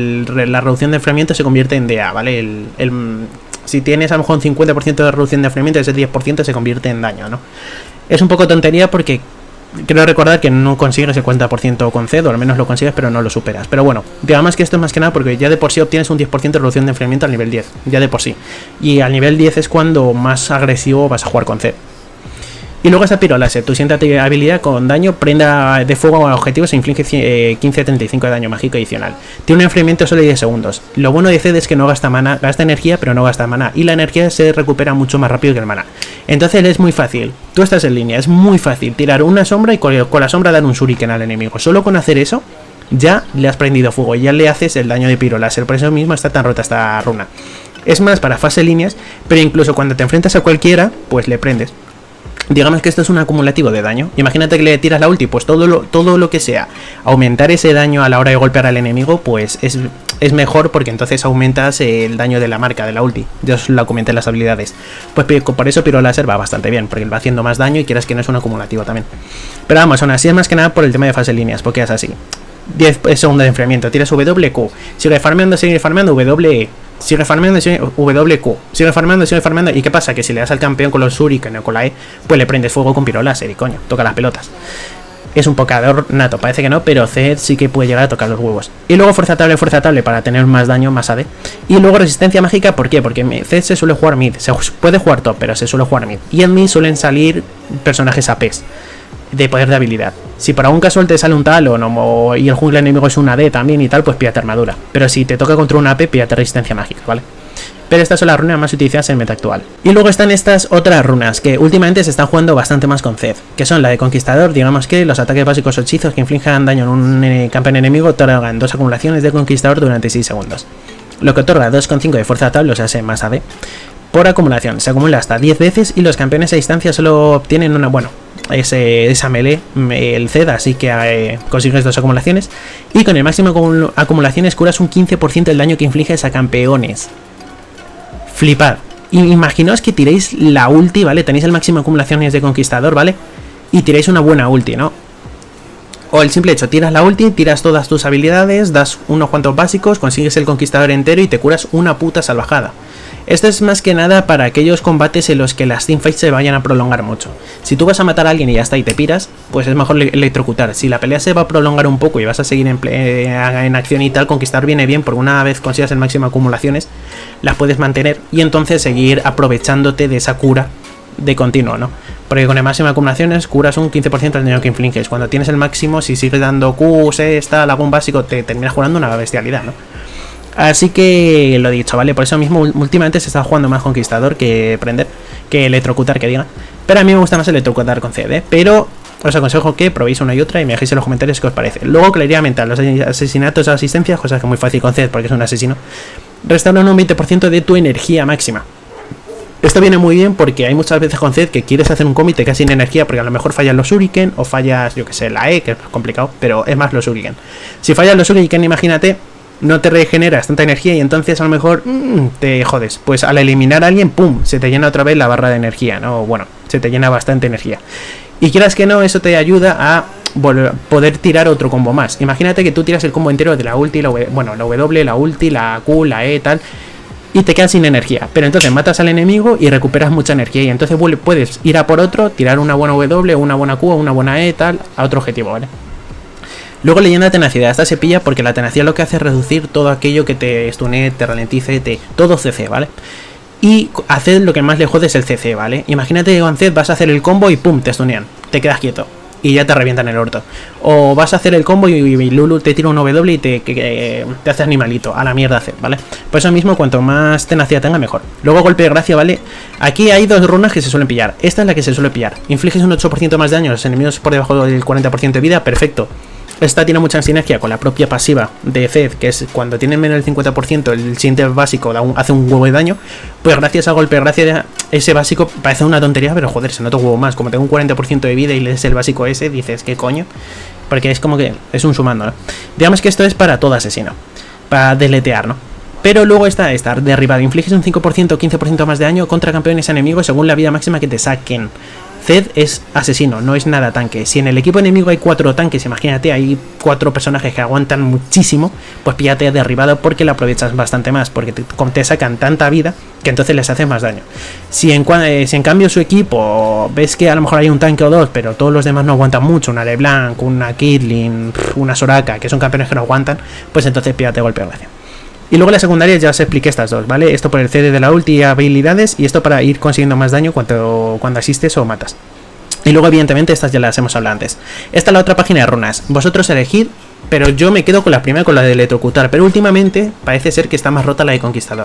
Speaker 1: la reducción de enfriamiento se convierte en DA, ¿vale? Si tienes a lo mejor un 50% de reducción de enfriamiento, ese 10% se convierte en daño, ¿no? Es un poco tontería porque creo recordar que no consigues el 40% con Zed, o al menos lo consigues pero no lo superas. Pero bueno, digamos que esto es más que nada porque ya de por sí obtienes un 10% de reducción de enfriamiento al nivel 10, ya de por sí. Y al nivel 10 es cuando más agresivo vas a jugar con Zed. Y luego está Pyroláser, tu siguiente habilidad con daño, prenda de fuego a objetivos e inflige 15-35 de daño mágico adicional. Tiene un enfriamiento solo de 10 segundos. Lo bueno de Zed es que no gasta mana, gasta energía, pero no gasta mana. Y la energía se recupera mucho más rápido que el mana. Entonces es muy fácil. Tú estás en línea, es muy fácil tirar una sombra y con la sombra dar un shuriken al enemigo. Solo con hacer eso, ya le has prendido fuego, ya le haces el daño de Pyroláser. Por eso mismo está tan rota esta runa. Es más para fase líneas, pero incluso cuando te enfrentas a cualquiera, pues le prendes. Digamos que esto es un acumulativo de daño. Imagínate que le tiras la ulti, pues todo lo que sea aumentar ese daño a la hora de golpear al enemigo, pues es mejor, porque entonces aumentas el daño de la marca de la ulti. Yo os lo comenté en las habilidades. Pues por eso Pyroláser va bastante bien, porque va haciendo más daño y quieras que no es un acumulativo también. Pero vamos, aún así es más que nada por el tema de fase líneas, porque es así. 10 segundos de enfriamiento, tiras WQ, sigue farmeando, WE, sigue farmeando, WQ, sigue farmeando, y ¿qué pasa? Que si le das al campeón con los shuriken o con la E, pues le prendes fuego con Pyroláser y coño, toca las pelotas. Es un pocador nato, parece que no, pero Zed sí que puede llegar a tocar los huevos. Y luego fuerza tablet para tener más daño, más AD. Y luego resistencia mágica, ¿por qué? Porque Zed se suele jugar mid, se puede jugar top, pero se suele jugar mid. Y en mid suelen salir personajes APs de poder de habilidad. Si por algún casual te sale un talón y el jungla enemigo es una D también y tal, pues pídate armadura. Pero si te toca contra una AP, pídate resistencia mágica, ¿vale? Pero estas son las runas más utilizadas en el meta actual. Y luego están estas otras runas que últimamente se están jugando bastante más con Zed, que son la de Conquistador. Digamos que los ataques básicos o hechizos que inflijan daño en un campeón enemigo otorgan 2 acumulaciones de Conquistador durante 6 segundos. Lo que otorga 2,5 de fuerza tabla, o sea, se más AD. Por acumulación, se acumula hasta 10 veces y los campeones a distancia solo obtienen una, bueno, esa melee, el Zed, así que consigues 2 acumulaciones. Y con el máximo de acumulaciones curas un 15% del daño que infliges a campeones. Flipad. Y imaginaos que tiréis la ulti, ¿vale? Tenéis el máximo de acumulaciones de Conquistador, ¿vale? Y tiráis una buena ulti, ¿no? O el simple hecho, tiras la ulti, tiras todas tus habilidades, das unos cuantos básicos, consigues el Conquistador entero y te curas una puta salvajada. Esto es más que nada para aquellos combates en los que las teamfights se vayan a prolongar mucho. Si tú vas a matar a alguien y ya está y te piras, pues es mejor electrocutar. Si la pelea se va a prolongar un poco y vas a seguir en acción y tal, Conquistar viene bien, porque una vez consigas el máximo de acumulaciones, las puedes mantener y entonces seguir aprovechándote de esa cura de continuo, ¿no? Porque con el máximo de acumulaciones curas un 15% del daño que infliges. Cuando tienes el máximo, si sigues dando Qs, algún básico, te terminas jugando una bestialidad, ¿no? Así que lo dicho, ¿vale? Por eso mismo últimamente se está jugando más Conquistador que prender, que electrocutar, que diga. Pero a mí me gusta más electrocutar con Zed, ¿eh? Pero os aconsejo que probéis una y otra y me dejéis en los comentarios qué os parece. Luego, claridad mental, los asesinatos a asistencia, cosa que es muy fácil con Zed porque es un asesino, restauran un 20% de tu energía máxima. Esto viene muy bien porque hay muchas veces con Zed que quieres hacer un combo y te quedas sin energía porque a lo mejor fallan los shuriken o fallas, yo que sé, la E, que es complicado, pero es más los shuriken. Si fallan los shuriken, imagínate, no te regeneras tanta energía y entonces a lo mejor te jodes. Pues al eliminar a alguien, ¡pum!, se te llena otra vez la barra de energía, ¿no? Bueno, se te llena bastante energía. Y quieras que no, eso te ayuda a poder tirar otro combo más. Imagínate que tú tiras el combo entero de la ulti, la W, la ulti, la Q, la E, tal, y te quedas sin energía. Pero entonces matas al enemigo y recuperas mucha energía y entonces puedes ir a por otro, tirar una buena W, una buena Q, una buena E, tal, a otro objetivo, ¿vale? Luego leyenda de tenacidad, esta se pilla porque la tenacidad lo que hace es reducir todo aquello que te stune, te ralentice, todo CC, ¿vale? Y hacer lo que más le jode es el CC, ¿vale? Imagínate que con Zed vas a hacer el combo y pum, te stunean, te quedas quieto y ya te revientan el orto. O vas a hacer el combo y Lulu te tira un W y te hace animalito, a la mierda Zed, ¿vale? Por eso mismo, cuanto más tenacidad tenga, mejor. Luego golpe de gracia, ¿vale? Aquí hay 2 runas que se suelen pillar. Esta es la que se suele pillar. Infliges un 8% más de daño a los enemigos por debajo del 40% de vida, perfecto. Esta tiene mucha sinergia con la propia pasiva de Zed, que es cuando tienen menos del 50%, el siguiente básico hace un huevo de daño. Pues gracias a golpe, gracias a ese básico, parece una tontería, pero joder, se nota un huevo más. Como tengo un 40% de vida y lees el básico ese, dices, ¿qué coño? Porque es como que es un sumando, ¿no? Digamos que esto es para todo asesino, para deletear, ¿no? Pero luego está esta derribada, infliges un 5% o 15% más de daño contra campeones enemigos según la vida máxima que te saquen. Zed es asesino, no es nada tanque. Si en el equipo enemigo hay 4 tanques, imagínate, hay 4 personajes que aguantan muchísimo, pues píllate derribado porque lo aprovechas bastante más, porque te sacan tanta vida que entonces les haces más daño. Si en cambio su equipo ves que a lo mejor hay un tanque o 2, pero todos los demás no aguantan mucho, una LeBlanc, una Caitlyn, una Soraka, que son campeones que no aguantan, pues entonces píllate golpe de gracia. Y luego las secundarias ya os expliqué estas dos, ¿vale? Esto por el CD de la ulti y habilidades, y esto para ir consiguiendo más daño cuando asistes o matas. Y luego evidentemente estas ya las hemos hablado antes. Esta es la otra página de runas. Vosotros elegid, pero yo me quedo con la primera, con la de electrocutar. Pero últimamente parece ser que está más rota la de conquistador.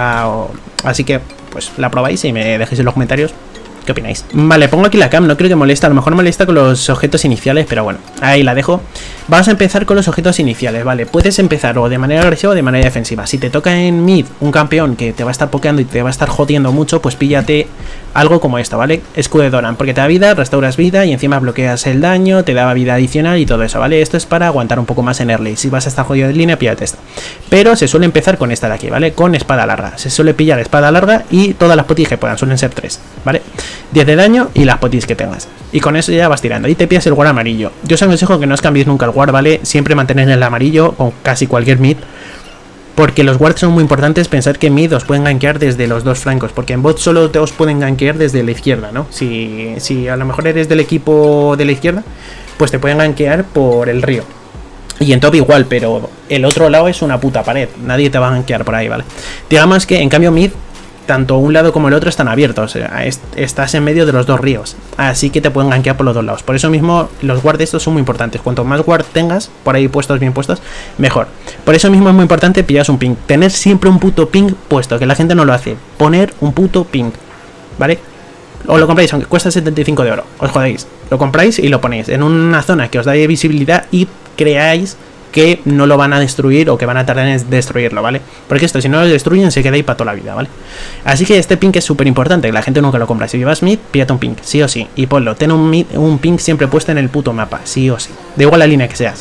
Speaker 1: Así que pues la probáis y me dejéis en los comentarios qué opináis. Vale, pongo aquí la cam, no creo que moleste. A lo mejor molesta con los objetos iniciales, pero bueno, ahí la dejo. Vamos a empezar con los objetos iniciales, ¿vale? Puedes empezar o de manera agresiva o de manera defensiva. Si te toca en mid un campeón que te va a estar pokeando y te va a estar jodiendo mucho, pues píllate algo como esto, ¿vale? Escudo de Doran, porque te da vida, restauras vida y encima bloqueas el daño, te da vida adicional y todo eso, ¿vale? Esto es para aguantar un poco más en early. Si vas a estar jodido de línea, píllate esta. Pero se suele empezar con esta de aquí, ¿vale? Con espada larga. Se suele pillar espada larga y todas las potis que puedan, suelen ser 3, ¿vale? 10 de daño y las potis que tengas. Y con eso ya vas tirando. Y te pillas el guard amarillo. Yo os aconsejo que no os cambiéis nunca el guard, ¿vale? Siempre mantener el amarillo con casi cualquier mid. Porque los wards son muy importantes. Pensad que en mid os pueden gankear desde los dos flancos. Porque en bot solo os pueden gankear desde la izquierda, ¿no? Si a lo mejor eres del equipo de la izquierda, pues te pueden gankear por el río. Y en top igual, pero el otro lado es una puta pared. Nadie te va a gankear por ahí, ¿vale? Digamos que en cambio mid, tanto un lado como el otro están abiertos. O sea, estás en medio de los dos ríos. Así que te pueden gankear por los dos lados. Por eso mismo los wards estos son muy importantes. Cuanto más ward tengas por ahí puestos, bien puestos, mejor. Por eso mismo es muy importante pillar un ping. Tener siempre un puto ping puesto, que la gente no lo hace. Poner un puto ping, ¿vale? O lo compráis, aunque cuesta 75 de oro. Os jodéis. Lo compráis y lo ponéis en una zona que os da visibilidad y creáis que no lo van a destruir o que van a tardar en destruirlo, ¿vale? Porque esto, si no lo destruyen, se queda ahí para toda la vida, ¿vale? Así que este ping es súper importante, que la gente nunca lo compra. Si llevas mid, píllate un ping, sí o sí. Y ponlo, ten un ping siempre puesto en el puto mapa, sí o sí. Da igual la línea que seas,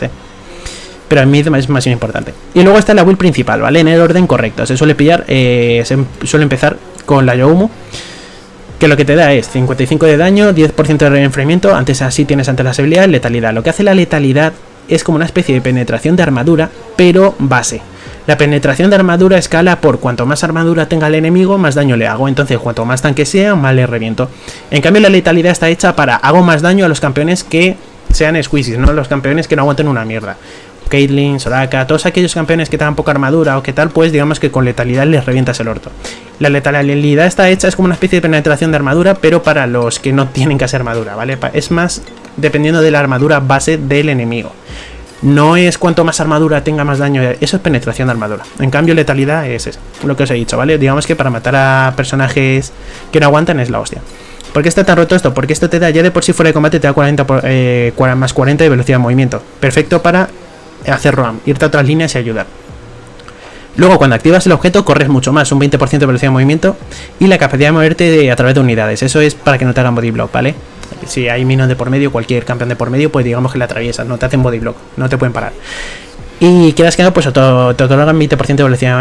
Speaker 1: pero el mid es más importante. Y luego está la build principal, ¿vale? En el orden correcto. Se suele pillar, se suele empezar con la Youmu, que lo que te da es 55 de daño, 10% de enfriamiento. Antes así tienes antes las habilidades, letalidad. Lo que hace la letalidad es como una especie de penetración de armadura, pero base. La penetración de armadura escala por cuanto más armadura tenga el enemigo, más daño le hago. Entonces, cuanto más tanque sea, más le reviento. En cambio, la letalidad está hecha para hago más daño a los campeones que sean squeezies, no a los campeones que no aguanten una mierda. Caitlyn, Soraka, todos aquellos campeones que tengan poca armadura o que tal, pues digamos que con letalidad les revientas el orto. La letalidad está hecha, es como una especie de penetración de armadura, pero para los que no tienen casi armadura, ¿vale? Es más dependiendo de la armadura base del enemigo. No es cuanto más armadura tenga más daño, eso es penetración de armadura. En cambio letalidad es eso, lo que os he dicho, ¿vale? Digamos que para matar a personajes que no aguantan es la hostia. ¿Por qué está tan roto esto? Porque esto te da, ya de por sí fuera de combate te da más 40 de velocidad de movimiento. Perfecto para hacer roam, irte a otras líneas y ayudar. Luego cuando activas el objeto corres mucho más, un 20% de velocidad de movimiento y la capacidad de moverte a través de unidades. Eso es para que no te hagan body block, ¿vale? Si hay minions de por medio, cualquier campeón de por medio, pues digamos que la atraviesas, no te hacen body block, no te pueden parar. Y quieras que no, pues te otorgan 20% de velocidad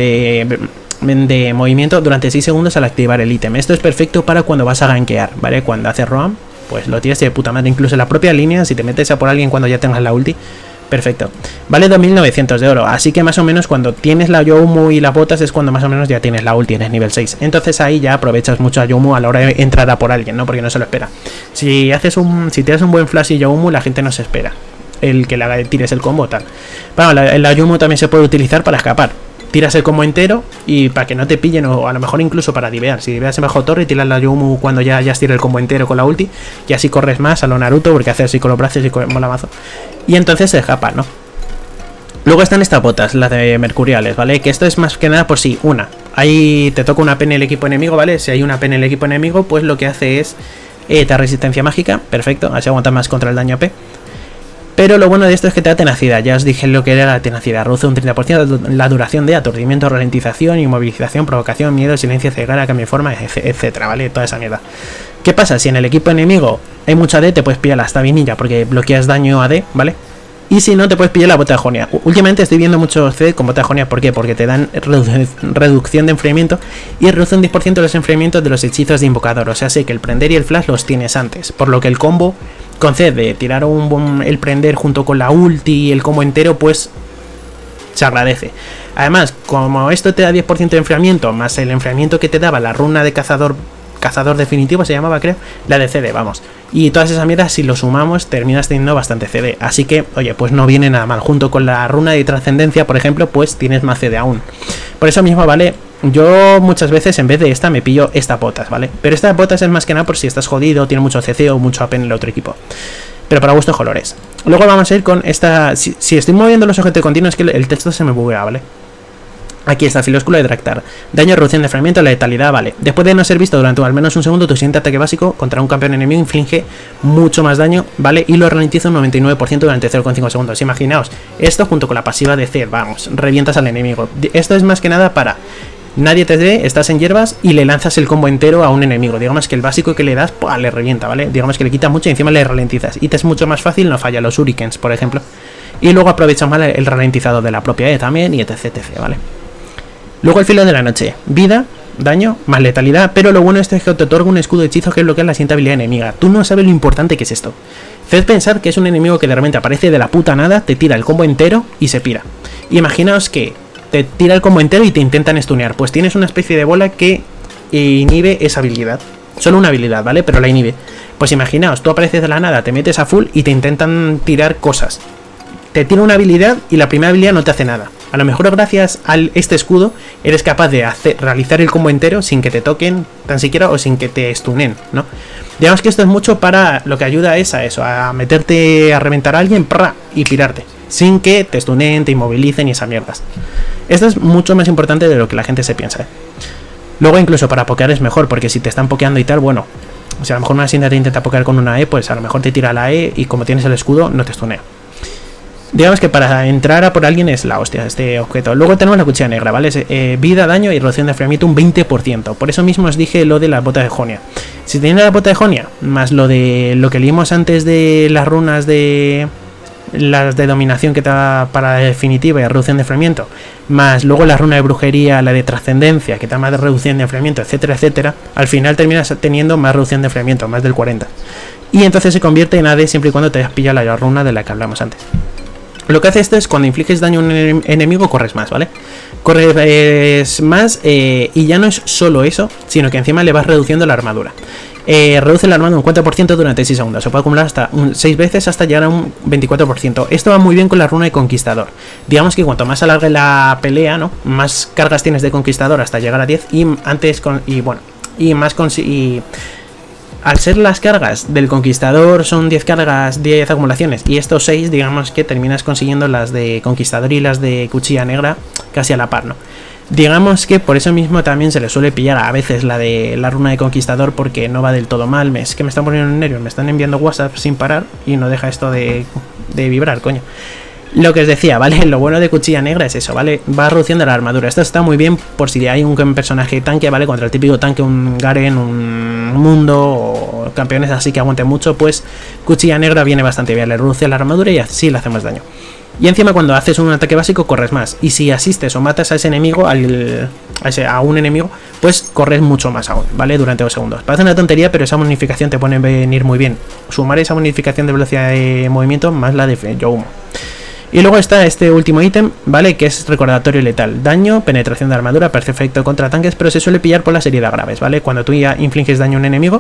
Speaker 1: de movimiento durante 6 segundos al activar el ítem. Esto es perfecto para cuando vas a gankear, ¿vale? Cuando haces roam, pues lo tiras de puta madre, incluso en la propia línea, si te metes a por alguien cuando ya tengas la ulti. Perfecto. Vale 2900 de oro. Así que más o menos cuando tienes la Youmu y las botas es cuando más o menos ya tienes la ulti, eres nivel 6. Entonces ahí ya aprovechas mucho a Youmu a la hora de entrar a por alguien, ¿no? Porque no se lo espera. Si tiras un buen flash y Youmu, la gente no se espera el que le tires el combo tal. Bueno, la Youmu también se puede utilizar para escapar. Tiras el combo entero y para que no te pillen, o a lo mejor incluso para divear. Si diveas en bajo torre y tiras la Youmu cuando ya has tirado el combo entero con la ulti, y así corres más a lo Naruto, porque haces así con los brazos y mola mazo. Y entonces se escapa, ¿no? Luego están estas botas, las de mercuriales, ¿vale? Que esto es más que nada por si ahí te toca una pena el equipo enemigo, ¿vale? Si hay una pena el equipo enemigo, pues lo que hace es te da resistencia mágica, perfecto, así aguanta más contra el daño AP. Pero lo bueno de esto es que te da tenacidad. Ya os dije lo que era la tenacidad. Reduce un 30% la duración de aturdimiento, ralentización, inmovilización, provocación, miedo, silencio, ceguera, cambio de forma, etcétera, ¿vale? Toda esa mierda. ¿Qué pasa? Si en el equipo enemigo hay mucha AD, te puedes pillar la Stabinilla porque bloqueas daño AD, ¿vale? Y si no, te puedes pillar la bota de Jonia. Últimamente estoy viendo muchos CD con bota de Jonia. ¿Por qué? Porque te dan reducción de enfriamiento y reduce un 10% de los enfriamientos de los hechizos de invocador. O sea, sé que el prender y el flash los tienes antes. Por lo que el combo concede tirar el prender junto con la ulti y el combo entero, pues se agradece. Además, como esto te da 10% de enfriamiento, más el enfriamiento que te daba la runa de cazador definitivo se llamaba, creo, la de CD, vamos. Y todas esas mierdas, si lo sumamos, terminas teniendo bastante CD. Así que, oye, pues no viene nada mal. Junto con la runa de trascendencia, por ejemplo, pues tienes más CD aún. Por eso mismo, ¿vale? Yo muchas veces en vez de esta me pillo esta botas, ¿vale? Pero esta botas es más que nada por si estás jodido, tiene mucho CC o mucho AP en el otro equipo. Pero para gustos colores. Luego vamos a ir con esta... Si estoy moviendo los objetos continuos es que el texto se me buguea, ¿vale? Aquí está, Filósculo de Draktar. Daño, reducción de fragmento, letalidad, vale. Después de no ser visto durante al menos un segundo, tu siguiente ataque básico contra un campeón enemigo inflige mucho más daño, ¿vale? Y lo ralentiza un 99% durante 0,5 segundos. Imaginaos, esto junto con la pasiva de Zed, vamos, revientas al enemigo. Esto es más que nada para... Nadie te ve, estás en hierbas y le lanzas el combo entero a un enemigo. Digamos que el básico que le das, ¡pua!, le revienta, ¿vale? Digamos que le quita mucho y encima le ralentizas. Y te es mucho más fácil, no falla los shurikens, por ejemplo. Y luego aprovechas mal el ralentizado de la propia E también y etc, ¿vale? Luego el filo de la noche. Vida, daño, más letalidad. Pero lo bueno es que te otorga un escudo de hechizo que bloquea la siguiente habilidad enemiga. Tú no sabes lo importante que es esto. Haced pensar que es un enemigo que de repente aparece de la puta nada, te tira el combo entero y se pira. Imaginaos que te tira el combo entero y te intentan stunear. Pues tienes una especie de bola que inhibe esa habilidad. Solo una habilidad, ¿vale? Pero la inhibe. Pues imaginaos, tú apareces de la nada, te metes a full y te intentan tirar cosas. Te tira una habilidad y la primera habilidad no te hace nada. A lo mejor gracias a este escudo eres capaz de realizar el combo entero sin que te toquen tan siquiera o sin que te stunen, ¿no? Digamos que esto es mucho para... Lo que ayuda es a eso, a meterte a reventar a alguien y pirarte. Sin que te stunen, te inmovilicen y esas mierdas. Esto es mucho más importante de lo que la gente se piensa, ¿eh? Luego incluso para pokear es mejor, porque si te están pokeando y tal, bueno... O sea, a lo mejor una Syndra te intenta pokear con una E, pues a lo mejor te tira la E y como tienes el escudo no te stunea. Digamos que para entrar a por alguien es la hostia este objeto. Luego tenemos la cuchilla negra, ¿vale? Vida, daño y reducción de enfriamiento un 20%. Por eso mismo os dije lo de la bota de Jonia. Si tenéis la bota de Jonia, más lo que leímos antes de las runas de... Las de dominación que te da para la definitiva y reducción de enfriamiento, más luego la runa de brujería, la de trascendencia, que te da más de reducción de enfriamiento, etcétera, etcétera, al final terminas teniendo más reducción de enfriamiento, más del 40%. Y entonces se convierte en AD siempre y cuando te hayas pillado la runa de la que hablamos antes. Lo que hace esto es cuando infliges daño a un enemigo corres más, ¿vale? Corres más y ya no es solo eso, sino que encima le vas reduciendo la armadura. Reduce la armadura un 40% durante 6 segundos. Se puede acumular hasta 6 veces hasta llegar a un 24%. Esto va muy bien con la runa de conquistador. Digamos que cuanto más alargue la pelea, ¿no? Más cargas tienes de conquistador hasta llegar a 10 y antes al ser las cargas del conquistador son 10 cargas, 10 acumulaciones y estos 6, digamos que terminas consiguiendo las de conquistador y las de cuchilla negra casi a la par, ¿no? Digamos que por eso mismo también se le suele pillar a veces la de la runa de conquistador porque no va del todo mal. Es que me están poniendo nervios, me están enviando WhatsApp sin parar y no deja esto de vibrar, coño. Lo que os decía, ¿vale? Lo bueno de cuchilla negra es eso, ¿vale? Va reduciendo la armadura. Esto está muy bien por si hay un personaje tanque, ¿vale? Contra el típico tanque, un Garen, un Mundo o campeones así que aguanten mucho, pues cuchilla negra viene bastante bien. Le reduce la armadura y así le hacemos daño. Y encima cuando haces un ataque básico corres más. Y si asistes o matas a ese enemigo, a un enemigo, pues corres mucho más aún, ¿vale? Durante 2 segundos. Parece una tontería, pero esa bonificación te pone a venir muy bien. Sumar esa bonificación de velocidad de movimiento más la de Youmo. Y luego está este último ítem, ¿vale? Que es recordatorio letal. Daño, penetración de armadura, perfecto contra tanques, pero se suele pillar por las heridas graves, ¿vale? Cuando tú ya infliges daño a un enemigo,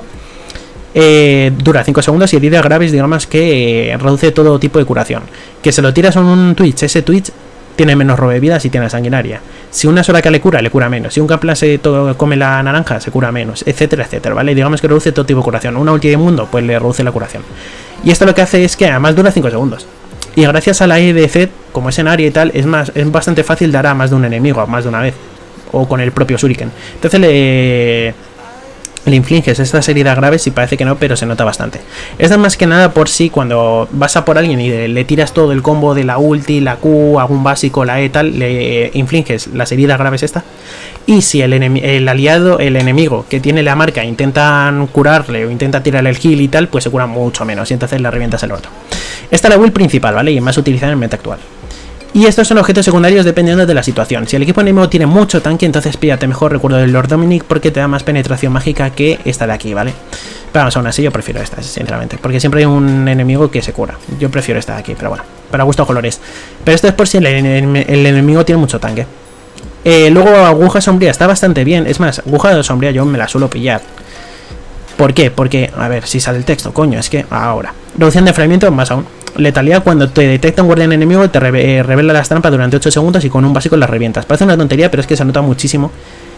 Speaker 1: dura 5 segundos y heridas graves, digamos que reduce todo tipo de curación. Que se lo tiras a un Twitch, ese Twitch tiene menos robevidas y tiene sanguinaria. Si una sola que le cura menos. Si un Kaplan se come la naranja, se cura menos, etcétera, etcétera, ¿vale? Digamos que reduce todo tipo de curación. Una ulti de mundo, pues le reduce la curación. Y esto lo que hace es que además dura 5 segundos. Y gracias a la E de Zed, como es en área y tal, es bastante fácil dar a más de un enemigo, a más de una vez. O con el propio Shuriken. Entonces le infliges estas heridas graves y parece que no, pero se nota bastante. Esto es más que nada por si cuando vas a por alguien y le tiras todo el combo de la ulti, la Q, algún básico, la E tal, le infliges las heridas graves esta. Y si el enemigo que tiene la marca intentan curarle o intenta tirarle el heal y tal, pues se cura mucho menos y entonces le revientas el otro. Esta es la build principal, ¿vale? Y más utilizada en el meta actual. Y estos son objetos secundarios dependiendo de la situación. Si el equipo enemigo tiene mucho tanque, entonces píllate mejor recuerdo del Lord Dominic porque te da más penetración mágica que esta de aquí, ¿vale? Pero vamos, aún así yo prefiero esta, sinceramente, porque siempre hay un enemigo que se cura. Yo prefiero esta de aquí, pero bueno, para gusto colores. Pero esto es por si el enemigo tiene mucho tanque. Luego aguja sombría está bastante bien. Es más, aguja sombría yo me la suelo pillar. ¿Por qué? Porque, a ver, si sale el texto, coño, es que ahora. Reducción de enfriamiento, más aún. Letalidad, cuando te detecta un guardián enemigo, te revela las trampas durante 8 segundos y con un básico las revientas. Parece una tontería, pero es que se nota muchísimo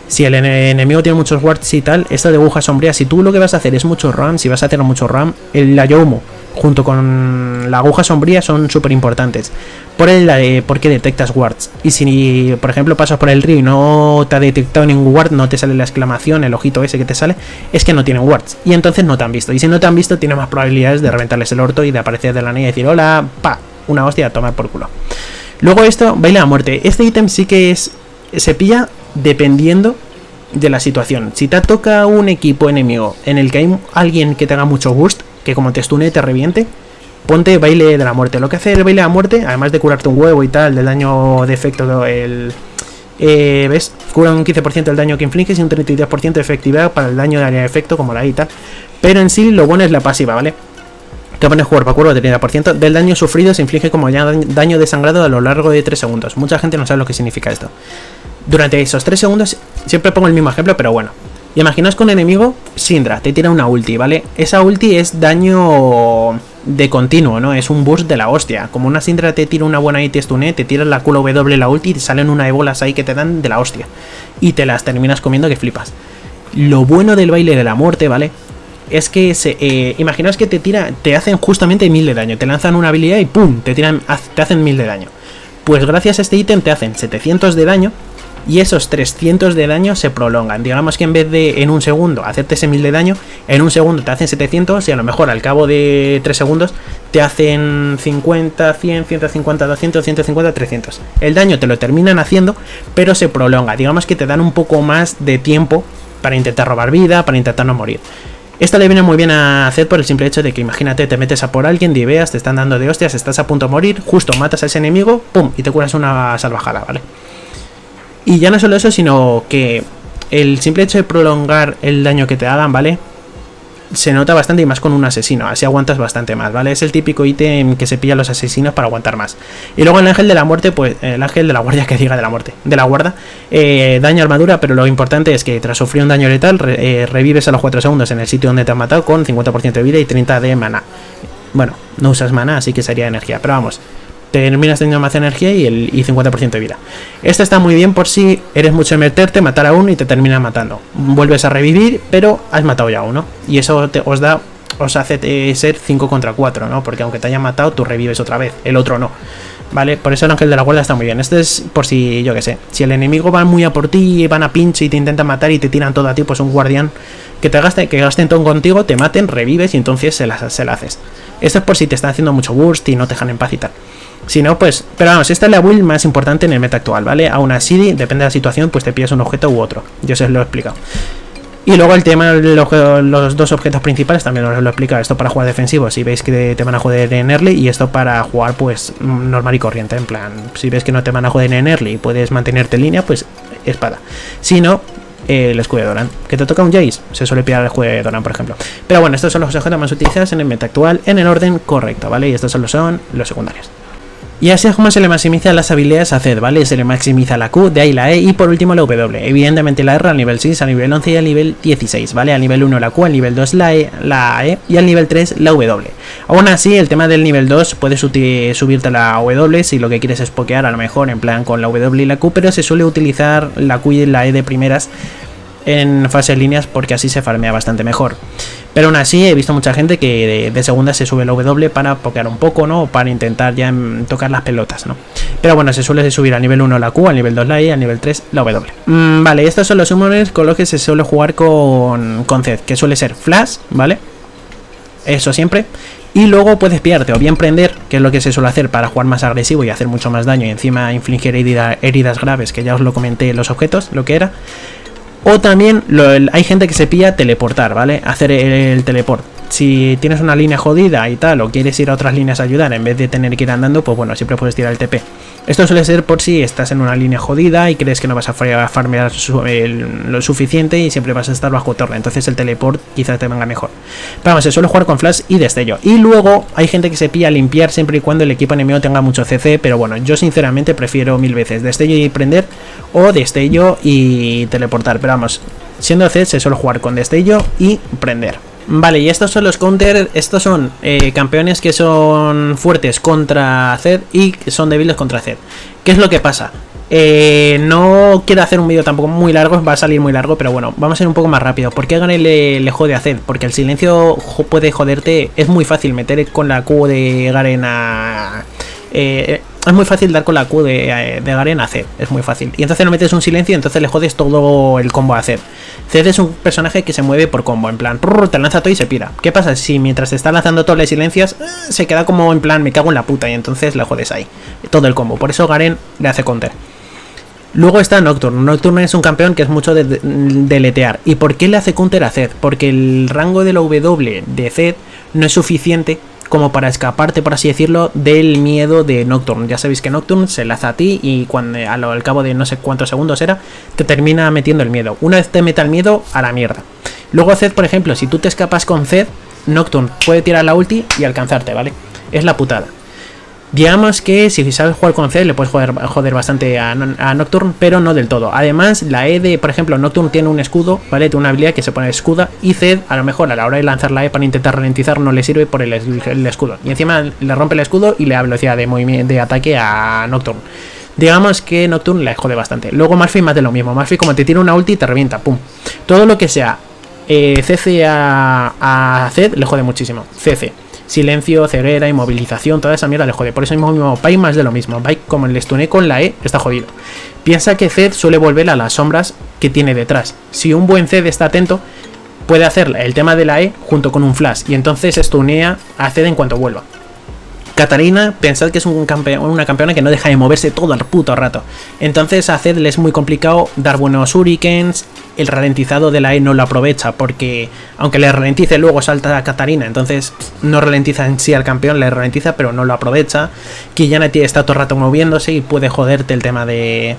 Speaker 1: Si el enemigo tiene muchos wards y tal, esto de aguja sombría, si tú lo que vas a hacer es mucho RAM, si vas a hacer mucho RAM, el Ayoumu junto con la aguja sombría son súper importantes. Porque detectas wards. Y si, por ejemplo, pasas por el río y no te ha detectado ningún ward, no te sale la exclamación, el ojito ese que te sale, es que no tienen wards. Y entonces no te han visto. Y si no te han visto, tienes más probabilidades de reventarles el orto y de aparecer de la niña y decir, hola, pa, una hostia, toma por culo. Luego esto, baile a muerte. Este ítem sí que se pilla dependiendo de la situación. Si te toca un equipo enemigo en el que hay alguien que tenga mucho burst, que como te stune te reviente, ponte baile de la muerte. Lo que hace el baile de la muerte, además de curarte un huevo y tal, del daño de efecto, ¿ves? Cura un 15% del daño que infliges y un 32% de efectividad para el daño de área de efecto, como la I y tal. Pero en sí lo bueno es la pasiva, ¿vale? Te pones cuerpo a cuerpo, 30% del daño sufrido se inflige como daño de sangrado a lo largo de 3 segundos. Mucha gente no sabe lo que significa esto. Durante esos 3 segundos, siempre pongo el mismo ejemplo, pero bueno. Imaginaos que un enemigo, Syndra, te tira una ulti, ¿vale? Esa ulti es daño de continuo, ¿no? Es un burst de la hostia. Como una Syndra te tira una buena y te stune, te tiras la QW la ulti y te salen una de bolas ahí que te dan de la hostia. Y te las terminas comiendo que flipas. Lo bueno del baile de la muerte, ¿vale? Es que imaginaos que te hacen justamente 1000 de daño. Te lanzan una habilidad y ¡pum! Te hacen 1000 de daño. Pues gracias a este ítem te hacen 700 de daño. Y esos 300 de daño se prolongan. Digamos que en vez de en un segundo hacerte ese 1000 de daño, en un segundo te hacen 700 y a lo mejor al cabo de 3 segundos te hacen 50, 100, 150, 200, 150, 300. El daño te lo terminan haciendo, pero se prolonga. Digamos que te dan un poco más de tiempo para intentar robar vida, para intentar no morir. Esto le viene muy bien a hacer por el simple hecho de que imagínate, te metes a por alguien, diveas, te están dando de hostias, estás a punto de morir, justo matas a ese enemigo, pum, y te curas una salvajada, ¿vale? Y ya no solo eso, sino que el simple hecho de prolongar el daño que te hagan, ¿vale? Se nota bastante y más con un asesino, así aguantas bastante más, ¿vale? Es el típico ítem que se pilla a los asesinos para aguantar más. Y luego el ángel de la muerte, pues el ángel de la guardia, que diga de la muerte, de la guarda, daña armadura, pero lo importante es que tras sufrir un daño letal, revives a los 4 segundos en el sitio donde te han matado con 50% de vida y 30 de mana. Bueno, no usas mana, así que sería energía, pero vamos, terminas teniendo más energía y 50% de vida. Esto está muy bien por si eres mucho de meterte, matar a uno y te terminan matando. Vuelves a revivir, pero has matado ya a uno. Y eso os hace ser 5 contra 4, ¿no? Porque aunque te hayan matado, tú revives otra vez, el otro no. ¿Vale? Por eso el ángel de la guardia está muy bien. Este es por si, yo que sé, si el enemigo va muy a por ti, van a pinche y te intentan matar y te tiran todo a ti, pues un guardián que gasten todo contigo, te maten, revives y entonces se la haces. Esto es por si te están haciendo mucho burst y no te dejan en paz y tal. Si no, pues, pero vamos, esta es la build más importante en el meta actual, ¿vale? Aún así, depende de la situación, pues te pillas un objeto u otro. Yo os lo he explicado. Y luego el tema de los dos objetos principales también os lo he explicado. Esto para jugar defensivo, si veis que te van a joder en early, y esto para jugar pues normal y corriente, en plan, si ves que no te van a joder en early y puedes mantenerte en línea, pues espada. Si no, el escudo de Doran, que te toca un Jace, se suele pillar el escudo de Doran, por ejemplo. Pero bueno, estos son los objetos más utilizados en el meta actual en el orden correcto, ¿vale? Y estos son los secundarios. Y así es como se le maximiza las habilidades a Zed, ¿vale? Se le maximiza la Q, de ahí la E y por último la W. Evidentemente la R al nivel 6, al nivel 11 y al nivel 16, ¿vale? Al nivel 1 la Q, al nivel 2 la E y al nivel 3 la W. Aún así, el tema del nivel 2 puedes subirte la W si lo que quieres es pokear a lo mejor en plan con la W y la Q, pero se suele utilizar la Q y la E de primeras en fases líneas porque así se farmea bastante mejor. Pero aún así he visto mucha gente que de segunda se sube la W para pokear un poco, ¿no? Para intentar ya tocar las pelotas, ¿no? Pero bueno, se suele subir al nivel 1 la Q, al nivel 2 la E, al nivel 3 la W. Vale, estos son los summoners con los que se suele jugar con Zed, que suele ser Flash, ¿vale? Eso siempre. Y luego puedes pillarte o bien prender, que es lo que se suele hacer para jugar más agresivo y hacer mucho más daño y encima infligir heridas graves, que ya os lo comenté en los objetos, lo que era. O también hay gente que se pilla teleportar, ¿vale? Hacer el teleport. Si tienes una línea jodida y tal, o quieres ir a otras líneas a ayudar en vez de tener que ir andando, pues bueno, siempre puedes tirar el TP. Esto suele ser por si estás en una línea jodida y crees que no vas a farmear lo suficiente y siempre vas a estar bajo torre. Entonces el teleport quizás te venga mejor. Pero vamos, se suele jugar con flash y destello. Y luego hay gente que se pilla a limpiar siempre y cuando el equipo enemigo tenga mucho CC. Pero bueno, yo sinceramente prefiero 1000 veces destello y prender, o destello y teleportar. Pero vamos, siendo Zed se suele jugar con destello y prender. Vale, y estos son los counters. Estos son campeones que son fuertes contra Zed y que son débiles contra Zed. ¿Qué es lo que pasa? No quiero hacer un vídeo tampoco muy largo, va a salir muy largo, pero bueno, vamos a ir un poco más rápido. ¿Por qué Garen le jode a Zed? Porque el silencio puede joderte, es muy fácil meter con la Q de Garen a... es muy fácil dar con la Q de Garen a Zed, es muy fácil. Y entonces no metes un silencio y entonces le jodes todo el combo a Zed. Zed es un personaje que se mueve por combo, en plan, te lanza todo y se pira. ¿Qué pasa? Si mientras te está lanzando todos los silencios, se queda como en plan, me cago en la puta, y entonces le jodes ahí, todo el combo. Por eso Garen le hace counter. Luego está Nocturne. Nocturne es un campeón que es mucho de deletear. ¿Y por qué le hace counter a Zed? Porque el rango de la W de Zed no es suficiente como para escaparte, por así decirlo, del miedo de Nocturne. Ya sabéis que Nocturne se lanza a ti y cuando al cabo de no sé cuántos segundos era, te termina metiendo el miedo. Una vez te meta el miedo, a la mierda. Luego Zed, por ejemplo, si tú te escapas con Zed, Nocturne puede tirar la ulti y alcanzarte, ¿vale? Es la putada. Digamos que si sabes jugar con Zed le puedes joder bastante a Nocturne, pero no del todo. Además, la E de, por ejemplo, Nocturne tiene un escudo, ¿vale? Tiene una habilidad que se pone escuda, y Zed, a lo mejor a la hora de lanzar la E para intentar ralentizar, no le sirve por el escudo. Y encima le rompe el escudo y le da velocidad de movimiento, de ataque a Nocturne. Digamos que Nocturne le jode bastante. Luego Malphite más de lo mismo. Malphite, como te tira una ulti, te revienta, pum. Todo lo que sea CC a Zed le jode muchísimo. CC. Silencio, ceguera, inmovilización, toda esa mierda le jode. Por eso mismo Pike más de lo mismo. Pike, como le stuné con la E, está jodido. Piensa que Zed suele volver a las sombras que tiene detrás. Si un buen Zed está atento, puede hacer el tema de la E junto con un flash, y entonces stunea a Zed en cuanto vuelva. Katarina, pensad que es una campeona que no deja de moverse todo el puto rato. Entonces a Zed le es muy complicado dar buenos shurikens. El ralentizado de la E no lo aprovecha porque, aunque le ralentice, luego salta a Katarina. Entonces no ralentiza en sí al campeón, le ralentiza, pero no lo aprovecha. Qiyana está todo el rato moviéndose y puede joderte el tema del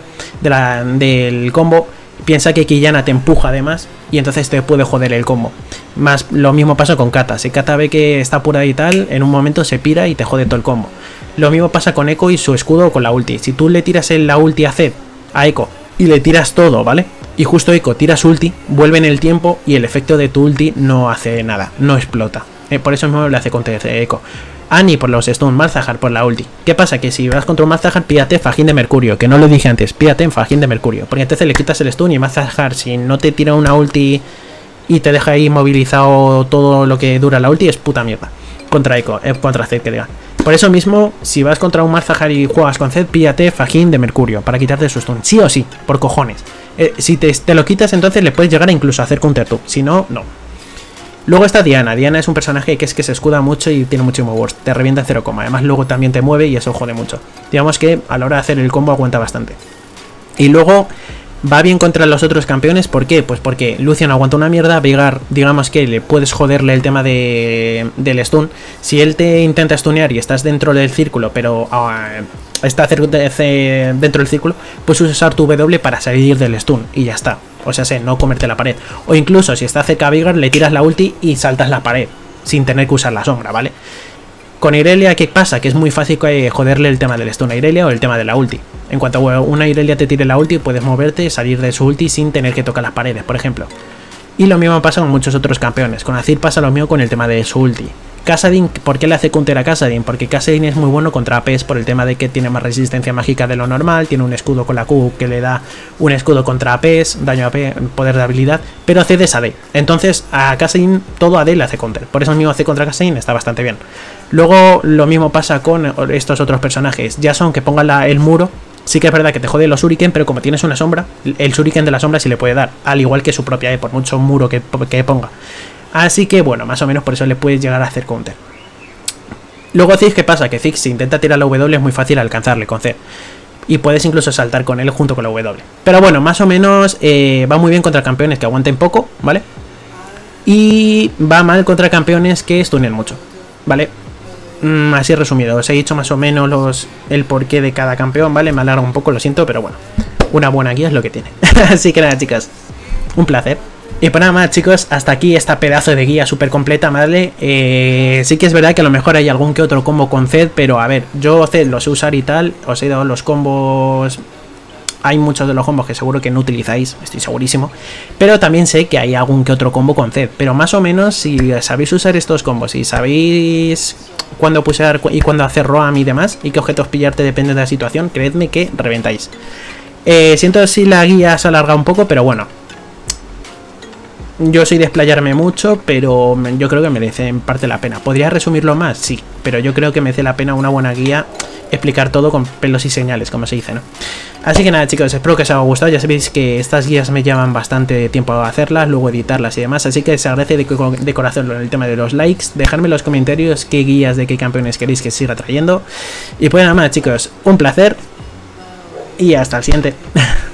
Speaker 1: combo. Piensa que Qiyana te empuja además y entonces te puede joder el combo. Más lo mismo pasa con Kata. Si Kata ve que está apurada y tal, en un momento se pira y te jode todo el combo. Lo mismo pasa con Echo y su escudo con la ulti. Si tú le tiras la ulti a Zed, a Echo, y le tiras todo, ¿vale? Y justo Echo tira su ulti, vuelve en el tiempo y el efecto de tu ulti no hace nada, no explota. Por eso mismo le hace counter Echo. Annie por los stun, Malzahar por la ulti. ¿Qué pasa? Que si vas contra un Malzahar, pídate Fajín de Mercurio, que no lo dije antes, pídate en Fajín de Mercurio, porque entonces le quitas el stun y Malzahar, si no te tira una ulti y te deja ahí inmovilizado todo lo que dura la ulti, es puta mierda. Contra Echo, contra Zed, que diga. Por eso mismo, si vas contra un Malzahar y juegas con Zed, pídate Fajín de Mercurio, para quitarte su stun, sí o sí, por cojones. Si te lo quitas, entonces le puedes llegar a incluso a hacer counter tú, si no, no. Luego está Diana. Diana es un personaje que se escuda mucho y tiene muchísimo burst. Te revienta en 0, además luego también te mueve y eso jode mucho. Digamos que a la hora de hacer el combo aguanta bastante. Y luego va bien contra los otros campeones. ¿Por qué? Pues porque Lucian aguanta una mierda. Veigar, digamos que le puedes joderle el tema del stun. Si él te intenta stunear y estás dentro del círculo, pero está dentro del círculo, puedes usar tu W para salir del stun y ya está. O sea, no comerte la pared. O incluso si está cerca a Veigar, le tiras la ulti y saltas la pared sin tener que usar la sombra, ¿vale? Con Irelia, ¿qué pasa? Que es muy fácil joderle el tema del stun a Irelia o el tema de la ulti. En cuanto a una Irelia te tire la ulti, puedes moverte y salir de su ulti sin tener que tocar las paredes, por ejemplo. Y lo mismo pasa con muchos otros campeones. Con Azir pasa lo mismo con el tema de su ulti. Kassadin, ¿por qué le hace counter a Kassadin? Porque Kassadin es muy bueno contra APs por el tema de que tiene más resistencia mágica de lo normal, tiene un escudo con la Q que le da un escudo contra APs, daño AP, poder de habilidad, pero AD es AD. Entonces a Kassadin todo AD le hace counter, por eso mismo hace contra Kassadin está bastante bien. Luego lo mismo pasa con estos otros personajes. Jason, que ponga el muro, sí que es verdad que te jode los shuriken, pero como tienes una sombra, el shuriken de la sombra sí le puede dar, al igual que su propia E, por mucho muro que ponga. Así que bueno, más o menos por eso le puedes llegar a hacer counter. Luego Ziggs, ¿qué pasa? Que Ziggs, si intenta tirar la W, es muy fácil alcanzarle con C. Y puedes incluso saltar con él junto con la W. Pero bueno, más o menos va muy bien contra campeones que aguanten poco, ¿vale? Y va mal contra campeones que stunen mucho, ¿vale? Así resumido, os he dicho más o menos el porqué de cada campeón, ¿vale? Me alargo un poco, lo siento, pero bueno, una buena guía es lo que tiene. Así que nada, chicas, un placer. Y pues nada más, chicos, hasta aquí esta pedazo de guía súper completa, ¿vale? Sí que es verdad que a lo mejor hay algún que otro combo con Zed, pero a ver, yo Zed lo sé usar y tal, os he dado los combos. Hay muchos de los combos que seguro que no utilizáis, estoy segurísimo. Pero también sé que hay algún que otro combo con Zed. Pero más o menos, si sabéis usar estos combos, si sabéis cuándo pulsar y cuándo hacer roam y demás, y qué objetos pillarte depende de la situación, creedme que reventáis. Siento si la guía se alarga un poco, pero bueno. Yo soy de explayarme mucho, pero yo creo que merece en parte la pena. ¿Podría resumirlo más? Sí, pero yo creo que merece la pena una buena guía, explicar todo con pelos y señales, como se dice, ¿no? Así que nada, chicos, espero que os haya gustado. Ya sabéis que estas guías me llevan bastante tiempo a hacerlas, luego editarlas y demás, así que se agradece de corazón el tema de los likes. Dejadme en los comentarios qué guías de qué campeones queréis que siga trayendo. Y pues nada más, chicos, un placer y hasta el siguiente.